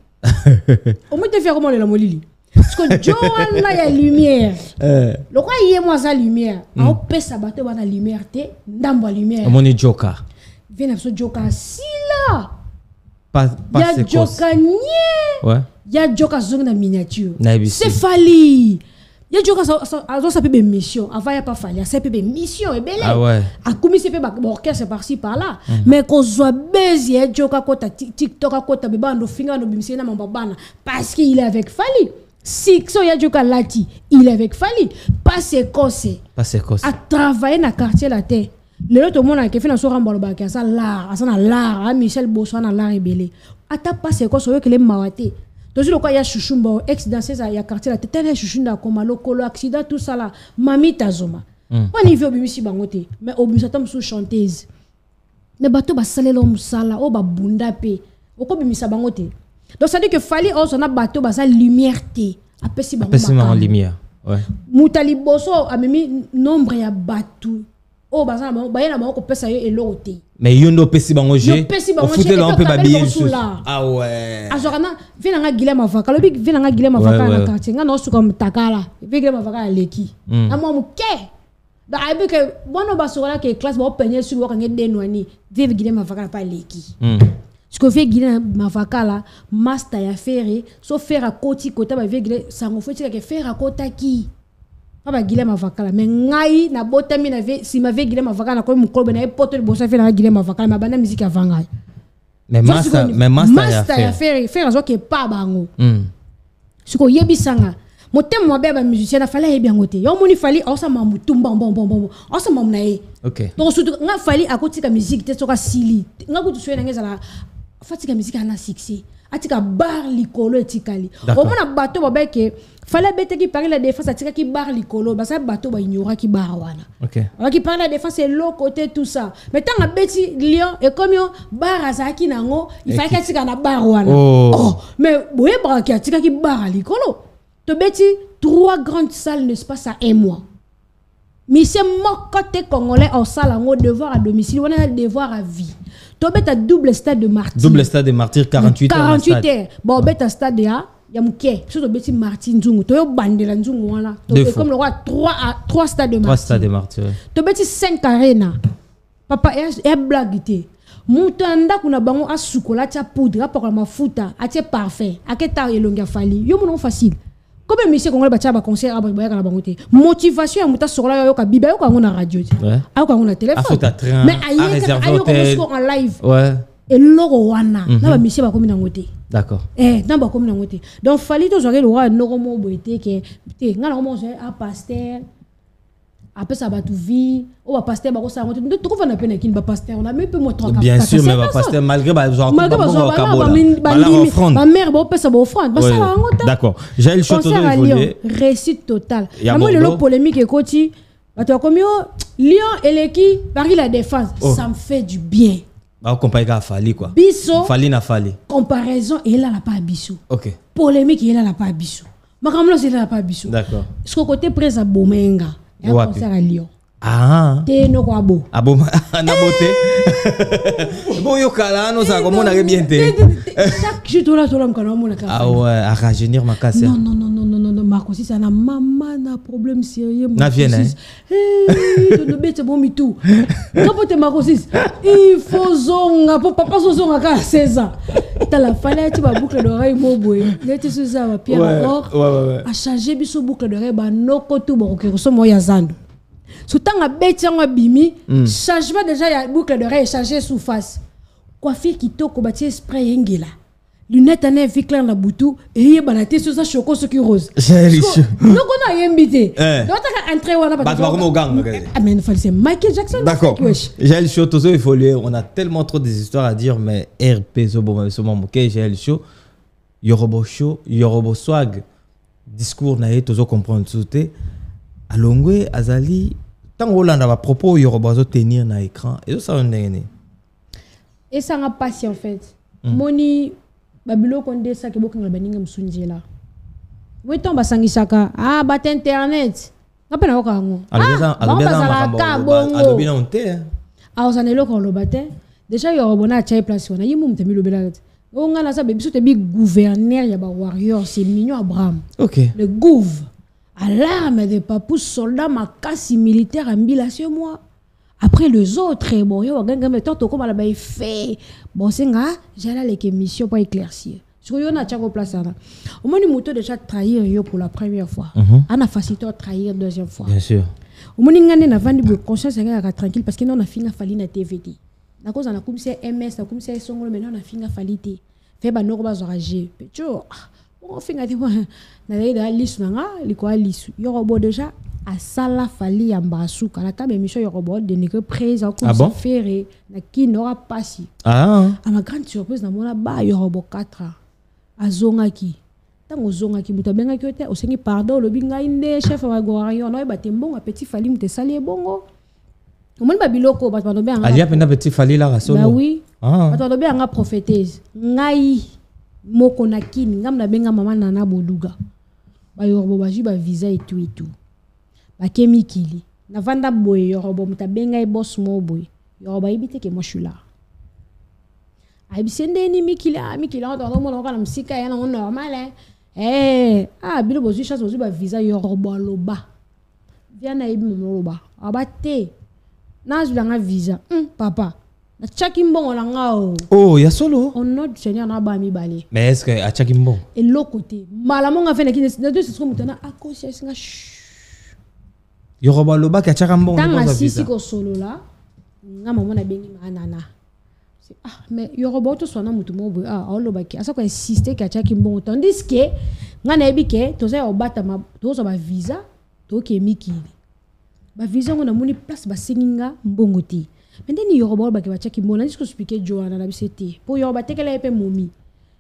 O mo te faire comment le mulili. Parce que Joana ya lumière. Le quoi ye mo sa lumière. A pe sa bateau ba na lumière te ndambo lumière. Moni Joka. Viens so Joka si là. Il y a Joka nie. Ouais. Il y a Joka zone na miniature. C'est fali. Il y a Joka ça peut be mission. Avant il y a pas fali, ça peut be mission et belle. Ah ouais. A commis c'est peut orchestre par-ci par-là. Mais qu'on soit baiser il y a Joka kota TikTok à kota be bando finga no bimisi na mambabana parce qu'il est avec fali. Si so il y a Joka lati, il est avec fali. Pas c'est cossé. À travailler na quartier la terre. Le tout le monde a fait un soir en Bolobak, ça l'art, ça l'art, Michel Bosson a l'art ébélé. Ata pas c'est quoi sur que les mawate. Donc le quoi il y a chouchoumba, ex dansé ça il y a quartier la tête, il y a chouchounda comme lokolo accident tout ça là, mami tazoma. On y veut bimisi bangote, mais au bimisa tam sous chanteuse. Mais bateau ba salé l'homme sala, o ba bunda pe, o ko bimisa bangote. Donc ça dit que fallait on son a bateau ba sa lumière té, apesi bango. Apesi en lumière. Ouais. Moutali bosso a mis nombre ya bateau. Oh bazana bayana bango pesa yo elote mais yondo pesi bango je au fouté là on peut babiller ah ouais azorana vina nga Guilhem Avaka lobi vina nga Guilhem Avaka na quartier nga no su comme takala Guilhem Avaka leki amo muke da aibe que bono basola que classe ba penye su wa ngé denwani vive Guilhem Avaka pa leki ce que fait Guilhem Avaka là master ya faire so faire à côté côté ba vive sango faut que faire à côté qui Papa Guilhem Avaka mais ngai na botami na ve si ma ve Guilhem Avaka na ko mu kolbe na poto le bossa fait na Guilhem Avaka ma bana musique avanga mais master ya faire zo ke pa bango siko yebisanga motem mo beba musicien na fala yebi ngote yo moni fali osa mamutumba bon osa mamna e OK donc surtout nga fali akotika musique te soka sili nga kutu soyena ngeza fatika musique ana succès atika bar likolo etikali o mona bato babeke fallait bête qui parle la défense atika ki bar likolo ba sa bato ba ignora ki bar wana OK alors qui parle la défense c'est l'autre côté tout ça mais tant nga beti lion et comme yo bar azaki nango il fallait katika na bar wana oh mais boye bar ki atika ki bar likolo to beti 3 grandes salles n'est-ce à un mois monsieur mokote congolais en salle en devoir à domicile on a devoir à vie to beta double stade de martyr 48 heures bon beta stade ya muke surtout beti martyr nzungu to yo bandela nzungu wala to comme le roi 3 stades de martyr to beti 5 arena papa e blague mutanda kuna bango asukola tia poudre apakola mafuta atie parfait aketa elonga fali yo mono facile comme monsieur congolais batia ba concert abaya kana bango te motivation ya muta sokola yo ka biba yo ka ngona radio ayo ka ngona téléphone mais ayo ko en live ouais et logo wana na ba monsieur ba komi na ngote d'accord na ba komi na ngote donc fali to zoke le roi noromo boité ke te ngana mo a pasteur après ça va tout vie on va pasteur ba ko sa ngote to ko fa na pena kin ba pasteur on a même peu mo 3 bien sûr mais ba pasteur malgré ba genre ba mère ba pesa ba offrande ba ça ngote d'accord j'ai le choix de voler réussite totale na moi le polémique ekoti bato comme yo Lyon et l'équipe Paris la défense ça me fait du bien. Bah comparer à Fali quoi. Biso. Fali na Fali. Comparaison et là la pas biso. OK. Polémique et là la pas biso. Makamlo c'est là la pas biso. D'accord. Ce côté presse à Bomenga. Et un concert à Lyon. Ah. Te no kwa bo. Ah bon na beauté. Bon yo kala no ça comment on a bien té. Chaque jour là to la mkana mo na ka. Ah ouais, à rajeunir ma casse. Non Marco si ça na maman na problème sérieux. Na vienne hein. Tu ne bête bon mi tout. Quand tu Marco si il faut zonga pour papa zonga ka 16 ans. T'as la fallait tu vas boucle d'oreille boboé. N'était sur ça va pierre or. Ouais. A changer biso boucle d'oreille ba noko tout bon que so moya zando. Soutant a bête en bimi, changement déjà ya boucle d'oreille changer sous face. Coiffure qui toko bâti spray ngela. lunette ane vie claire na butu et il balaté sur ça choco ce qui rose. J'ai lu chaud. Non qu'on a invité. Donc t'as entrer on a pas au gang. Ah mais il fallait c'est Michael Jackson. D'accord. J'ai lu chaud tout ça il faut lire. On a tellement trop des histoires à dire mais RP so bon so mon OK j'ai lu chaud. Yorobo show, Yorobo swag. Discours na tout ça comprendre tout alongwe azali tant Hollande va propos Yorobo zo tenir na écran et ça on est. Et ça n'a pas si en fait. Moni babilo konde ça ke boka baninga msunjela. Weton basangisaka ah bat internet. Ngapena ko kango. Alobi na onte. Ah osanelo ko lo batin. Déjà Yorobo na chai place wana yimu mtemi lo bela. On a ça biso te bi gouverneur ya ba warrior c'est Mignon Abraham. OK. Le gouv à l'arme de papou soldat makasi militaire ambilation moi. Après les autres, bon, yo ganga mettons to comme la bay fait. Bon senga, j'ai là les missions pour éclaircir. Sur yo na tchako place là. Au moins ni moto déjà trahir yo pour la première fois. Ana facilité trahir deuxième fois. Bien sûr. Au moins ngane na vandi conscience nga tranquille parce que non na finga fali na TVT. Na cause na comme c'est MS, na comme c'est songolo mais non na finga falité. Fait ba no ba zorager. Pecho. On finga di na da lisu nga liko lisu. Yo robo déjà à sala fali ya mbasu kala ka émission yo robot de ne que présent comme ça ferré na qui n'aura pas si à ma grande surprise na mona ba yo robot 4 azonga ki tango zonga ki mutabenga ki ote osengi pardon lobi ngai nde chef wa gorayo no ba tembonga petit fali mte sali bongo omoni ba biloko ba to be anga ali apenda petit fali la rasolo bah oui ba to be anga prophétesse ngai moko na kini ngam na benga mama nana boduga ba yo robot ba ji ba visa et tout bakemi kili na vanda boye yorobo mutabenga e boss mo boye yoroba ibite ke moi je suis là aibisende ni mikili on doit mo na msika yana normal bilo bozu chance bozu ba visa yorobo loba viana ibi mo loba abate na zulanga visa papa na chaki mbongo na ngao ya solo on not seigneur na ba mi balé mais est-ce que a chaki mbongo et l'autre côté malamonga fait na kine na deux se mutana akosi singa Yoroba loba ka chakambon tanga sisi ko solo la ngama mona bengi manana mais Yoroba to sona mutu mobo loba ki asa ko insister ka chakimbon tandis que ngana ebike to za obata ma to so ba visa to ke mikili ba visa ngona muni place ba singinga mbongo ti ndeni Yoroba ba ke ba chakimbon ndisco expliquer Joanna na bisete po Yoroba tekela epe momi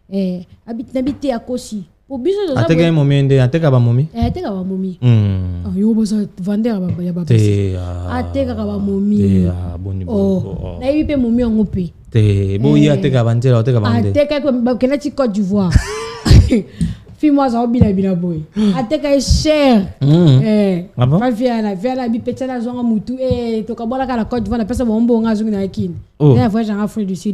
habite akosi pour biso to za ateka momi ende ateka ba momi ateka ba momi yo boza vender ba ya ba ateka ba momi boni na yipe momi ngope te bo ya ateka bandela ateka bande ateka ko ba kena ci Côte d'Ivoire Fais-moi ça bina boy ateka est cher pas viala bi petana zonga mutu to ka bola kala Côte d'Ivoire na pesa bombo nga zungi na kin na voyage en Afrique du Sud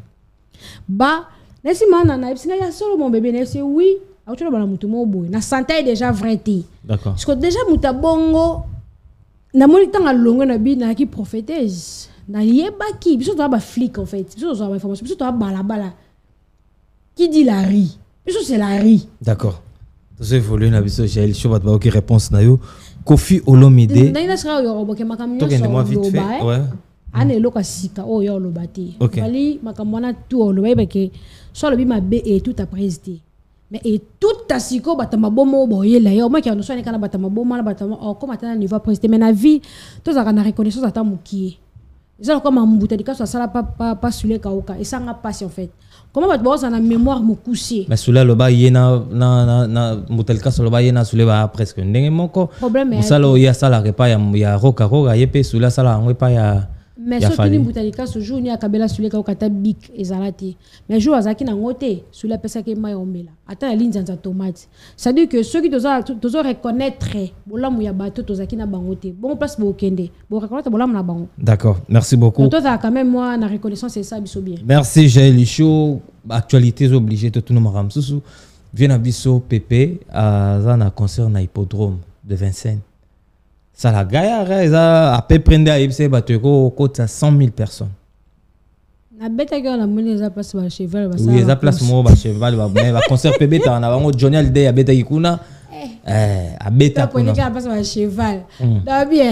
ba laisse mana na ibsinga ya solo mon bébé ne c'est oui autre bala mutu mo boy na santé déjà vrai té d'accord parce que déjà muta bongo na moni tanga longo na bi na ki prophétesse na yebaki biso to ba flic en fait biso to ba information biso to bala qui dit la ri biso c'est la ri d'accord to se évolue na biso j'ai le choix ba OK réponse na yo Koffi Olomide na sera yo robo ke makamyo so to vite fait ouais ane loka sika yo lo bati bali makamwana tout lo ba ke so lo bi mabe et tout a présidé mais et tout ta siko batama bomo boye la yo moi qui on soit kana batama bomo na batama comme atana niveau président mais na vie to za kana reconnaissance ata mukie ça comme mbuta dika so sala pas sule kaoka et ça nga passe en fait comment va bossa na mémoire mukusie mais sula lo ba yena na mutel ka solo ba yena sule ba presque ndenge moko problème ça lo ya sala repa ya roka yepe sula sala ngwe pa ya mais ce qui mbutalika ce jour ni akabela suleka okata bik ezalati mais jour azaki na ngote sula pesa ke mai ombela ata la ligne za tomate ça dit que ceux qui dozo reconnaître bolamu ya bato tozaki na bangote bon place bo kende bo reconnaître bolamu na bango d'accord merci beaucoup toi ça quand même moi na reconnaissance c'est ça biso bien merci Jaël Chaud actualités obligées tout nous maram susu vient à biso Pépé à un concert na hippodrome de Vincennes. Ça la gagne, à peu près prendre à Ipsé, bateko côté à 100 000 personnes. Na beta que la monnaie za place ba cheval ba ça. Oui, za place mo ba cheval ba mais ba concert PB ta na bango Johnny Hallyday à beta ikuna. À beta kuna. Pour place ba cheval. Da bien.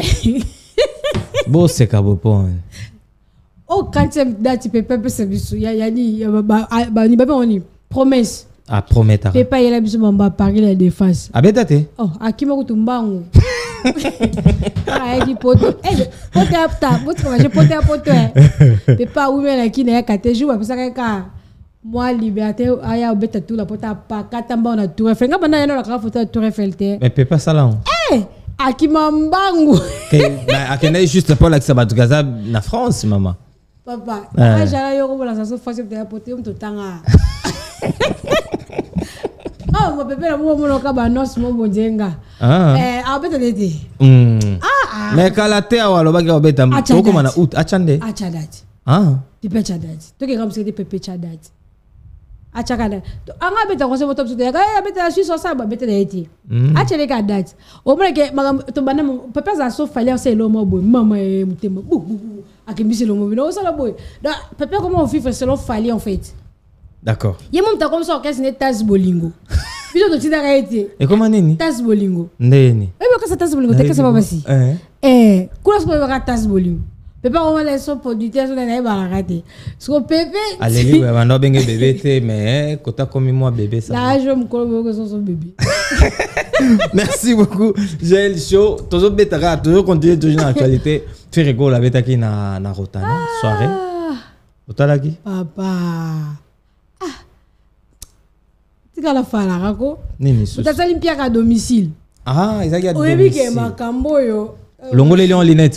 Bo c'est kabopon. Oh quand tu date Pépé c'est bisu ya ni ba ni ba on ni promesse. Ah, promettre. Pepa il a besoin de parler la défense. Ah, ben, t'as Oh, Akima Kutumbango. Ah, il dit poto. Eh, poto apta. Poto manger poto poto. Pepa ou bien la qui n'est qu'à te jouer parce que moi liberté aya obeta tout la pota pa katamba na tour Eiffel. Ngaba na yana la photo tour Eiffel te. Mais Pepa salon. Eh, Akima Mbango. Bah, akena juste pas là que ça va Gaza na France, maman. Papa, ah jala yo ko la ça face de poto to tanga. Ah, mon bébé, la maman mon kaba nos mon bonjenga. Abeta dete. Mais kala te awalo ba ga obeta. Toko mana out achande. Achadati. Pepe chadati. Toke comme c'est pepe chadati. Achakada. Anga beta ko se moto so de ga beta suis so sa ba beta dete. Achele ka dati. O mo ke to bana pepe za so fali se lo mo boy. Mama e mutema. Akimisi lo mo bino so la boy. Da pepe comment on vit selon fali en fait. D'accord. Il y a même comme ça qu'est-ce n'est tas bolingo. Puis on t'a arrêté. Et comment nini? Tas bolingo. Ndeni. Eh bien que ça tas bolingo, t'es que ça va passer. Quoi est-ce qu'on va tas bolingo? Pépé on va laisser pour du thé, on a pas raté. Ce que pépé. Allez, on va n'obéir bébé mais quand t'as commis moi bébé ça. Là je me colle que son bébé. Merci beaucoup. J'ai Show. Toujours bêta, toujours continuer toujours dans l'actualité. Tu rigoles avec ta qui na rotana soirée. Otalaki. Papa. Tika la fala rako. Nini sus. Utasali mpia ka domicile. Ah, ils a domicile. Oyebi ke makambo yo. Longole Léon Linette.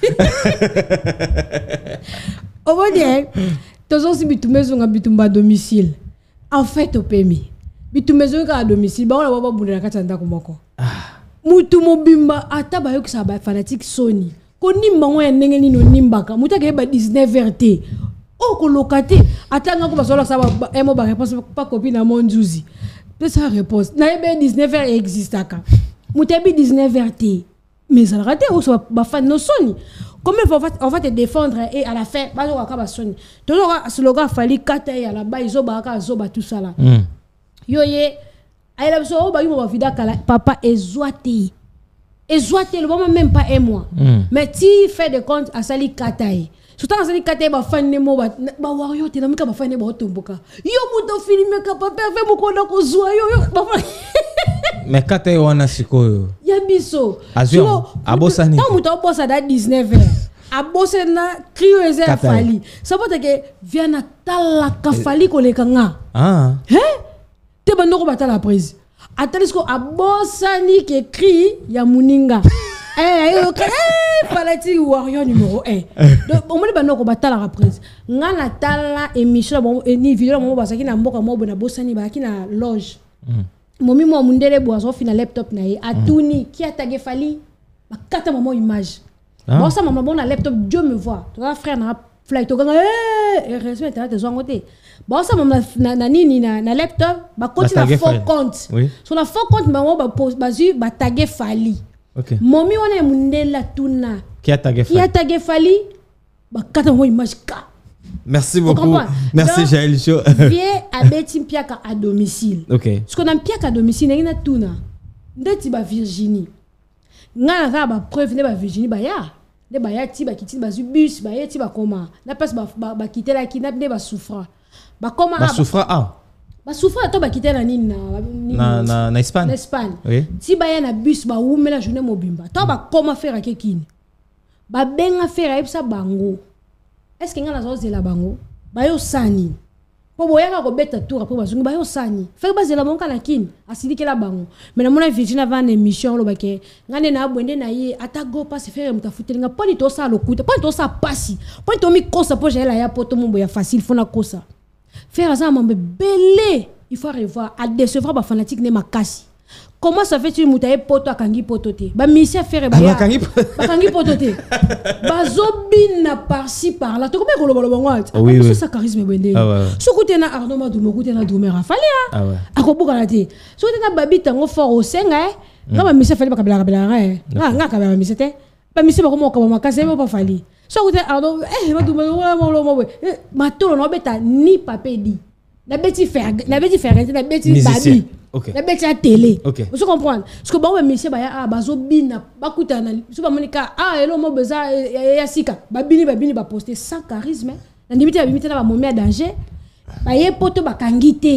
Au dire, tozo si bitumezo nga bitumba domicile. En fait, au pemi. Bitumezo ka domicile, ba on va bunda ka tanda ko moko. Mutu mobimba ata ba yo ki sa ba fanatique Sony. Ko nimba ngo ndenge nino nimbaka. Muta ke ba 19h. Oh, colocate. Attends, on va savoir ça va. Elle m'a réponse pas copine à mon Jouzi. C'est sa réponse. Naïbe 19h existe à quand. Moutebi 19h. Mais ça raté ou soit fan no Sony. Comment on va te défendre et à la fin, bah on va pas Sony. Toujours slogan fali kata à la bas isoba ka zoba tout ça là. Yo ye. Aïe la so ba yo va vida kala papa ezwate. Ezwate le moment même pas un mois. Mais tu fais de compte à sali kata. Surtout quand on ba fan nemo ba wario te na mika ba fan nemo tomboka. Yo muto filmer ka papa fait mo kona ko zwa yo. Mais kate wana sikoyo. Ya biso. Azio abosani. Tant muto bossa da 19h. Abosse na crio ezer fali. Ça veut dire que vient na tala ka fali ko lekanga. Te bando ko batala prise. Atalisko abosani ke cri ya muninga. Falati warrior numéro 1. Donc on me dit bano ko batala reprise. Ngana tala émission bon ni vidéo mo basaki na mboka mo bona bosani ba kina loge. Momi mo mundele boazo fina laptop na ye atuni ki atage fali bakata maman image. Bon ça maman bon na laptop Dieu me voit. Toi frère na flight to ganga heureusement t'as tes zongote. Bon ça maman na nini na laptop ba continue na faux compte. Sur la faux compte maman ba bazu ba taguer fali. Okay. Momi wana mundela tuna. Qui a tagué fali bakata mo image ka. Merci beaucoup. Merci Jaël Show. Viens à Betty Piaka à domicile. OK. Ce qu'on a Piaka à domicile na tuna. Ndeti ba Virginie. Nga na ba preuve ne ba Virginie ba ya. Ne ba ya ti ba kiti ba bus ba ya ti ba koma. Na passe ba quitter la kidnap ne ba souffra. Ba koma ba souffra ba souffra to ba quitter na nini na Espagne. Na Espagne. Oui. Ti ba ya na bus ba wumela journée mobimba. To ba koma faire akekini. Ba benga faire epsa bango. Est-ce que ngana zo zela bango? Ba yo sani. Po boyaka ko beta tour après bazungu ba yo sani. Fait ba zela monka na kin asidike la bango. Mais na mona Virginie avant émission lo bake ngane na bwende na ye atago passe faire mutafutelinga poni to sa lokuta poni to sa pasi poni to mi kosa po jela ya poto mumbo ya facile fona kosa. Faire ça mambe belé. Il faut revoir à décevoir ba fanatique ne makasi. Comment ça fait tu mutaye poto akangi potote? Ba mission faire ba akangi potote. Ba zobina par-ci par-là. Tu comment ko lo bongo? Oui. Ça charisme bende. So côté na Arnaud Madumo côté na Doumé Rafale. Ah ouais. Akobuka na te. So côté na Babi tango fort au senga. Nga ba mission fali ba kabela nga kabela mission te. Ba mission ba ko mo ka makase ba fali. So côté Arnaud Madumo mo matolo no beta ni papedi. Na beti faire na beti babi. Okay. La bête à télé. Okay. Vous comprenez? Parce que bon monsieur ba ya bazobina bakuta na so ba monika elo mo beza ya sika babini ba poster sans charisme na limite na ba momi à danger ba ye poto ba kangité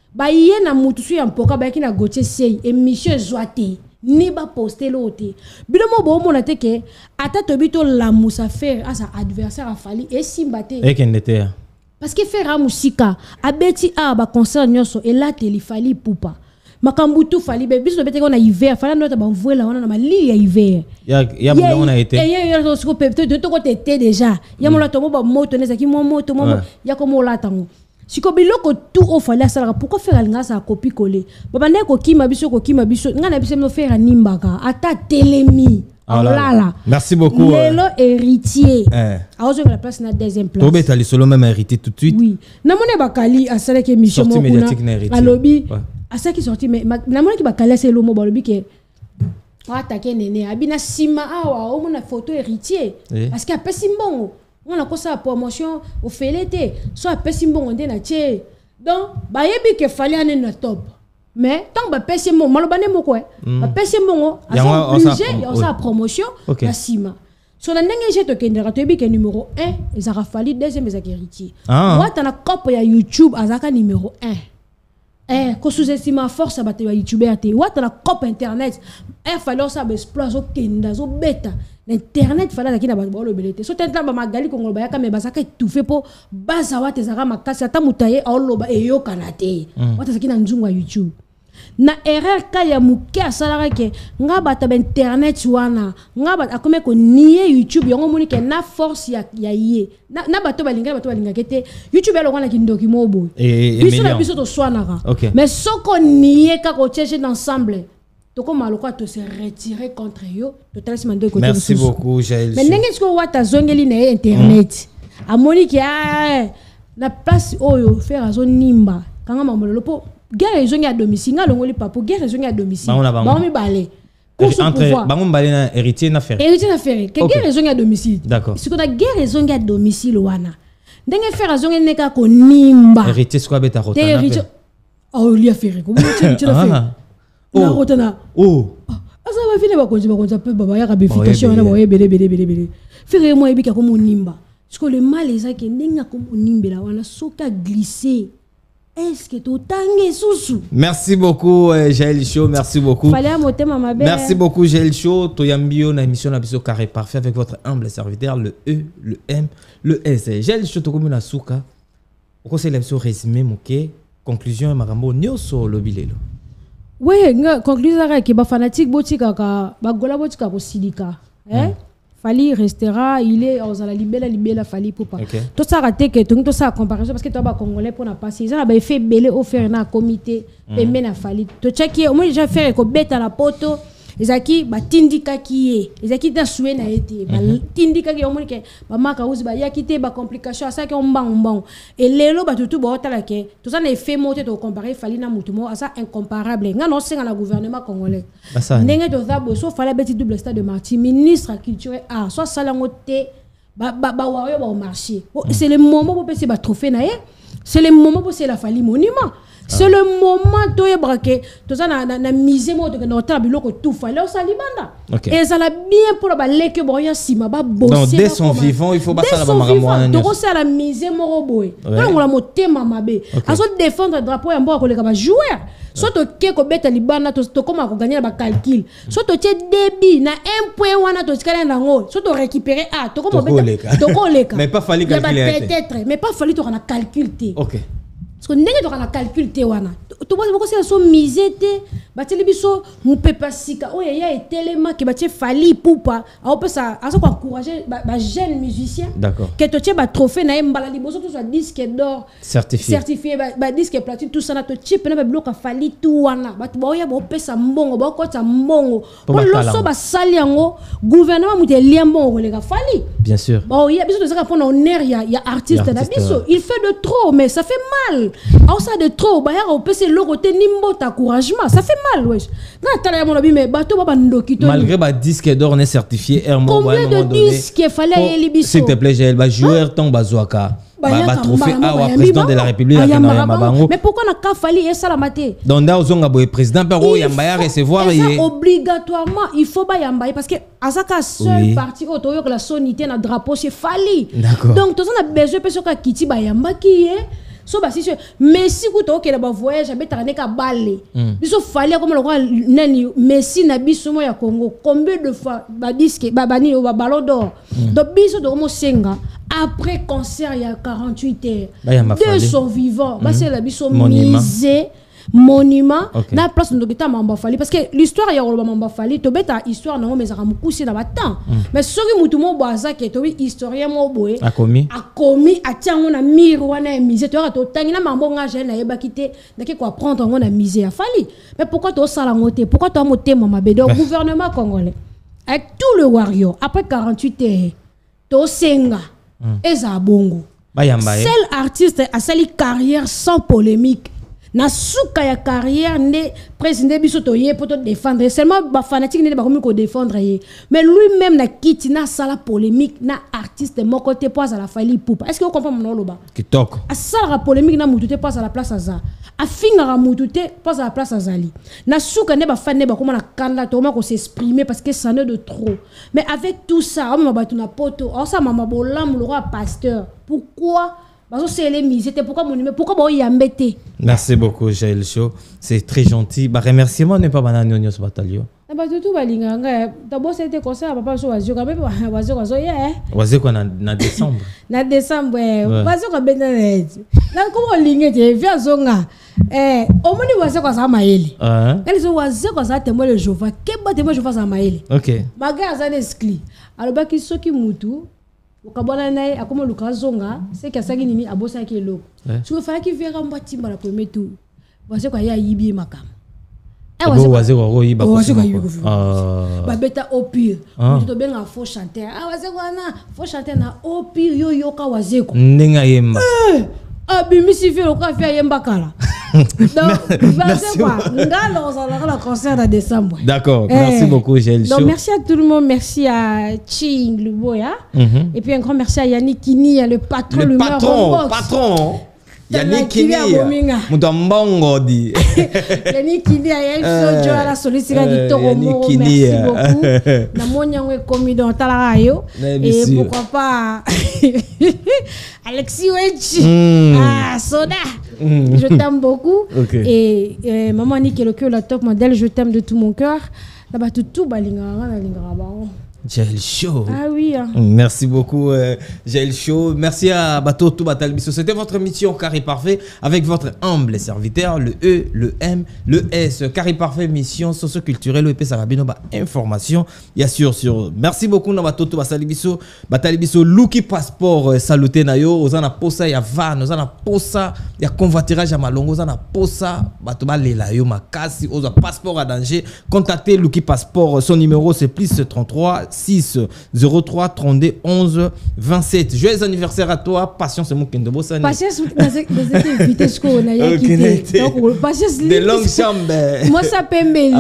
ba yé na mutu su ya mpoka ba ki na Gauthier Sey émission zoité ni ba poster l'autre bilomo bo mona te ke ata to bito la musa faire à sa adversaire a fali et simbate et qu'en était parce que faire musika abeti a ba concert nyonso et là te li fali poupa makambutu fali be biso bete ko na hiver fala nota ba voila wana na mali ya hiver ya bula on a été ya so ko pe to ko te déjà ya mola to ba moto neza ki moto ya ko mola tango siko biloko tout au fallait ça pourquoi faire alinga sa copie coller baba ne ko kima biso ngana biso no faire nimbaka ata telemi là. Merci beaucoup lelo héritier aozo la place na deuxième place to beta li solo même héritier tout de suite oui na mone bakali asala ke mission mo kuna alobi asa ki sorti mais na mone ki bakali c'est le mot balobi ke attaquer nene abina sima awa o mona photo héritier parce que apesi mbongo on a sa promotion au félété soit pesi mbongo ndé na tie donc ba yebi ke fali ane na top mais tant ba pesi mbongo malobane moko ba pesi mbongo asa obligé ya sa promotion na sima so na ndenge je to kendera to yebi ke numéro 1 ezaka fali deuxième ezaka héritier wata na cop ya YouTube azaka numéro 1 ko sous-estime force à battre YouTuber te wata na cop internet fallait ça exploser au kenda zo beta internet fallait akina ba lo belete so tenta ba magali kongo ba yaka me basaka étouffé po baza wate zaka makasi ata mutaye oloba eyo kanate wata sakina nzungu ya YouTube na erreur ka ya muke asalaka ke nga bata ba internet wana nga bata akome ko nier YouTube yango moni ke na force ya ye na bato balinga kete YouTube ya lokana kindoki mobo biso na biso to swanaka mais soko nier ka ko chercher d'ensemble toko maloko to se retirer contre yo to traitement de côté. Merci beaucoup Jaël. Mais ndenge tiko wata zongeli na internet amoni ki na place oyo faire azo nimba kanga mamolo po guerre zongi à domicile nga longoli papo guerre zongi à domicile ba mi balé entre bango balé na héritier na faire que guerre zongi à domicile d'accord ce qu'on a guerre zongi à domicile wana ndenge faire zongi neka ko nimba héritier soit beta rotana héritier oh li a faire ko tu la fait na rotana asa ba fine ba konza pe baba ya kabification na ba bele faire moi ebika ko monimba parce que le mal est ça que ndenge ko monimbela wana soka glisser. Est-ce que tu tangues sous? Merci beaucoup Jaël Show, merci beaucoup. Fallait monter ma belle. Merci beaucoup Jaël Show. Toyambio na émission na biso carré parfait avec votre humble serviteur le E, le M, le S. Jaël Show to comme na suka. Au conseil l'émission résumé moké conclusion makambo nyoso lobilelo. Ouais, nga conclusion ka ke ba fanatique botika ka ba gola botika ko sidika. Fali restera, il est aux la libella fali pour pas. Tout ça raté que tout ça comparaison parce que toi ba congolais pour na passer ça ba fait belé offert na comité et mena fali. To checker au moins déjà faire ko beta la poto ezaki ba tindika kié. Ezaki ta soué na été. Ba tindika ki au moins que ba maka uzi ba yakité ba complication ça que on mbang. Et lelo ba tout ba otala ke tout ça na fait monter to comparer fali na mutumo ça incomparable. Nga no senga na gouvernement congolais. Ndenge to za bo so fala beti double stade de Marti ministre culture soit salangote ba wayo ba au marché. C'est le moment pour passer ba trophée na c'est le moment pour c'est la fali monument. C'est le moment to yebrake to ça na mise mo to na table loko tout fallait au salibanda et ça l'a bien pour ba leke boya sima ba bosser donc dès son vivant il faut pas ça la maman donc ça la mise mo boy donc la motema mabe aso défendre drapeau ya mboka ko leka ba joueur soit to ke ko beta libanda to comment ko gagner ba calcul soit to tie débit na 1 point wana to tikala nango soit to récupérer to comment beta to ko leka mais pas fallu calculer peut-être mais pas fallu to na calcul té OK. Parce que ndenge to kana calcul te wana to ba ko se so mise te bateli biso mu pepa sika o ya etelema ke batie fali poupa a pe ça a so encourager ba jeune musicien d'accord que to tie ba trophée na mbala liboso to so disque d'or certifié ba disque platine tout ça na to tie pena ba bloka fali tout wana ba to ya ba pesa mbongo ba ko ta mbongo po lo so ba sali yango gouvernement mu te liambongo le ka fali bien sûr bon ya biso to ça pour honneur ya artiste na biso il fait de trop mais ça fait mal. Alors ça de trop, bah on peut se logoter nimbo encouragement, ça fait mal wesh. Na tala ya mon abi mais bato ba ndoki to. Malgré ba disque d'or on est certifié Hermo combien de disques fallait libiso. S'il te plaît Jaël, ba joueur ton bazwaka. Ba trophée à président de la République mais pourquoi na ka fali et salamate. Donc da ozonga boy président pero yamba recevoir obligatoirement il faut ba yamba parce que azaka seul parti otoyo que la sonité na drapeau c'est fali. Donc tout ça na besoin personne ka kiti ba yamba qui est so ba si Messi kuto ke ba voyage abeta ne ka balé biso fallait comme le nani Messi na biso mo ya Congo combien de fois ba disque ba bani ba ballon d'or donc biso do mo senga après concert il y a 48 heures de son vivant ba c'est la biso misé monument na place de beta mamba fali parce que l'histoire ya roba mamba fali to beta histoire na mais za mukusi na batan mais soki mutu mo baza ke to historien mo boye a commis atiango na mire wana misé to to tangina mambo nga je na yeba kité na ke ko apprendre ngo na misé ya fali mais pourquoi to sala ngote pourquoi to motema mabedo gouvernement congolais avec tout le warrior après 48 heures to senga eza bongo seul artiste a sali carrière sans polémique na souka ya carrière ne président biso to ye poto défendre seulement ba fanatique ne ba komi ko défendre ye mais lui-même na kiti na sala polémique na artiste mon côté poise à la fali poupa est-ce que vous comprenez mon loba kitoko a sala polémique na mututé poise à la place aza a finga mututé poise à la place azali na souka ne ba fan ne ba koma na kanda to ma ko s'exprimer parce que ça ne de trop mais avec tout ça on ba tuna poto on ça mama bolam le roi pasteur pourquoi merci beaucoup Jaël Show, c'est très gentil. Bah remerciement n'est pas banane nyonyo ce bataillon. Ba tout balinga nga d'abord c'était comme ça papa so wazio quand même wazio quoi na décembre. Na décembre wazio ka benane. Na comment linge te via zonga omoni wazio kwa za maeli. Elle so wazio kwa za témoin le Jova. Keba témoin Jova za maeli. OK. Maga za neskli. Alors ki soki mutu ukabona naye akoma lukazonga c'est que ça nini abosa ki eloko tu fais ki vera mbatimba la premier tour wase kwa ya yibi makam wase kwa yiba ba beta au pire to benga faux chanteur wase kwa na faux chanteur na au pire yo yoka wase ko ndenga yemba abimi si fait ka faire yemba kala donc wase kwa ngalo on sera le concert en décembre. D'accord, merci beaucoup Jaël Show. Donc merci à tout le monde, merci à Ching Luboya et puis un grand merci à Yannick Kini, le patron, le patron Yannick Kini Mudambongo di Yannick Kini a eu la sollicitation de Toromo, merci beaucoup na monyango komi dans talayo et pourquoi pas Alexis Wechi Soda je t'aime beaucoup et maman Nick le cœur la top modèle je t'aime de tout mon cœur là-bas tout balinga na linga ba Jaël Show. Ah oui. Merci beaucoup Jaël Show. Merci à Bateau Tout Batal Bisso. C'était votre mission Carré Parfait avec votre humble serviteur, le E, le M, le S. Carré Parfait, mission socio-culturelle, le EP Sarabino, information. Bien sûr, merci beaucoup na Bateau Tout Batal Bisso. Batal Bisso, Luki Passeport, saluté nayo. Ozana posa ya van, ozana posa ya convoiturage à Malongo, ozana posa, batoba lela yo makasi, oza passeport à danger. Contactez Luki Passeport, son numéro c'est +33 6 03 32 11 27. Joyeux anniversaire à toi. Patience, c'est mon kendo bossani. Patience, de longues chambres. Moi, ça peut me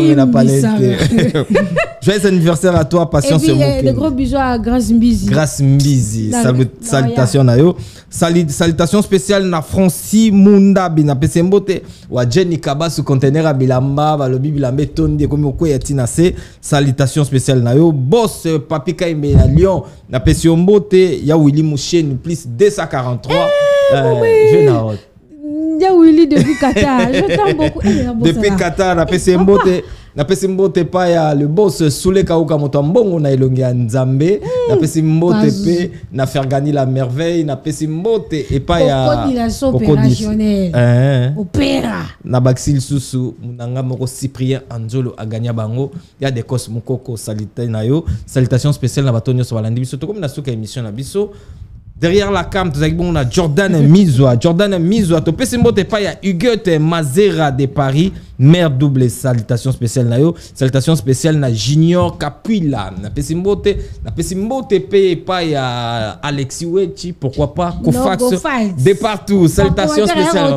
joyeux anniversaire à toi. Patience, c'est mon kendo. De gros bisous à Grace Mbizi. Grace Mbizi. Salutations à yo. Salutations spéciales na Francis Munda bina pesembote wa Jenny Kabas conteneur à Bilamba balobi Bilambe tondi comme ko yatina se. Salutations spéciales na yo. Boss Papi Kaimbe à Lyon na pesembote ya Willy Mouchen plus 243 je na ya Willy depuis Qatar. Je t'aime beaucoup. Depuis Qatar na pesembote pa ya le boss Soule Kauka Motombongo na elongi ya Nzambe na pesembote pe na Fergani la merveille na pesembote et pa ya opérationnel opéra na Baxil Susu munanga moko Cyprien Anzolo aganya bango ya de Cos Mukoko salita na yo salutation spéciale na batonyo so balandi biso to comme na suka émission na biso. Derrière la cam, on a Jordan Mizwa. Jordan Mizwa. To pesembote pa ya Huguette Mazera de Paris. Mère double salutation spéciale na yo. Salutation spéciale na Junior Capuila. Na pesembote pe pa ya Alexis Wechi. Pourquoi pas Kofax de partout. Salutation spéciale.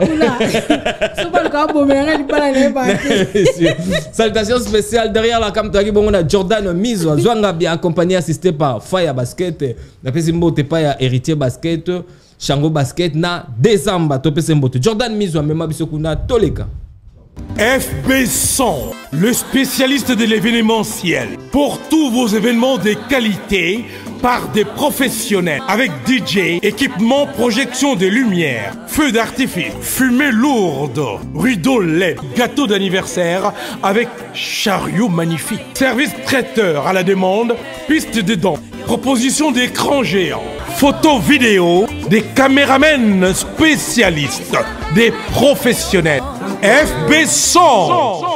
Salutation spéciale derrière la cam. On a Jordan Mizwa. Zwanga bien accompagné assisté par Faya Basket. Na pesembote pa ya Héritier Basket, Shango Basket na Décembre to pesembote. Jordan Mizwa mema biso kuna toleka. FB100, le spécialiste de l'événementiel. Pour tous vos événements de qualité, par des professionnels avec DJ, équipement, projection de lumière, feux d'artifice, fumée lourde, rideaux LED, gâteau d'anniversaire avec chariot magnifique, service traiteur à la demande, piste de danse, proposition d'écran géant, photo vidéo, des caméramens spécialistes, des professionnels. FB100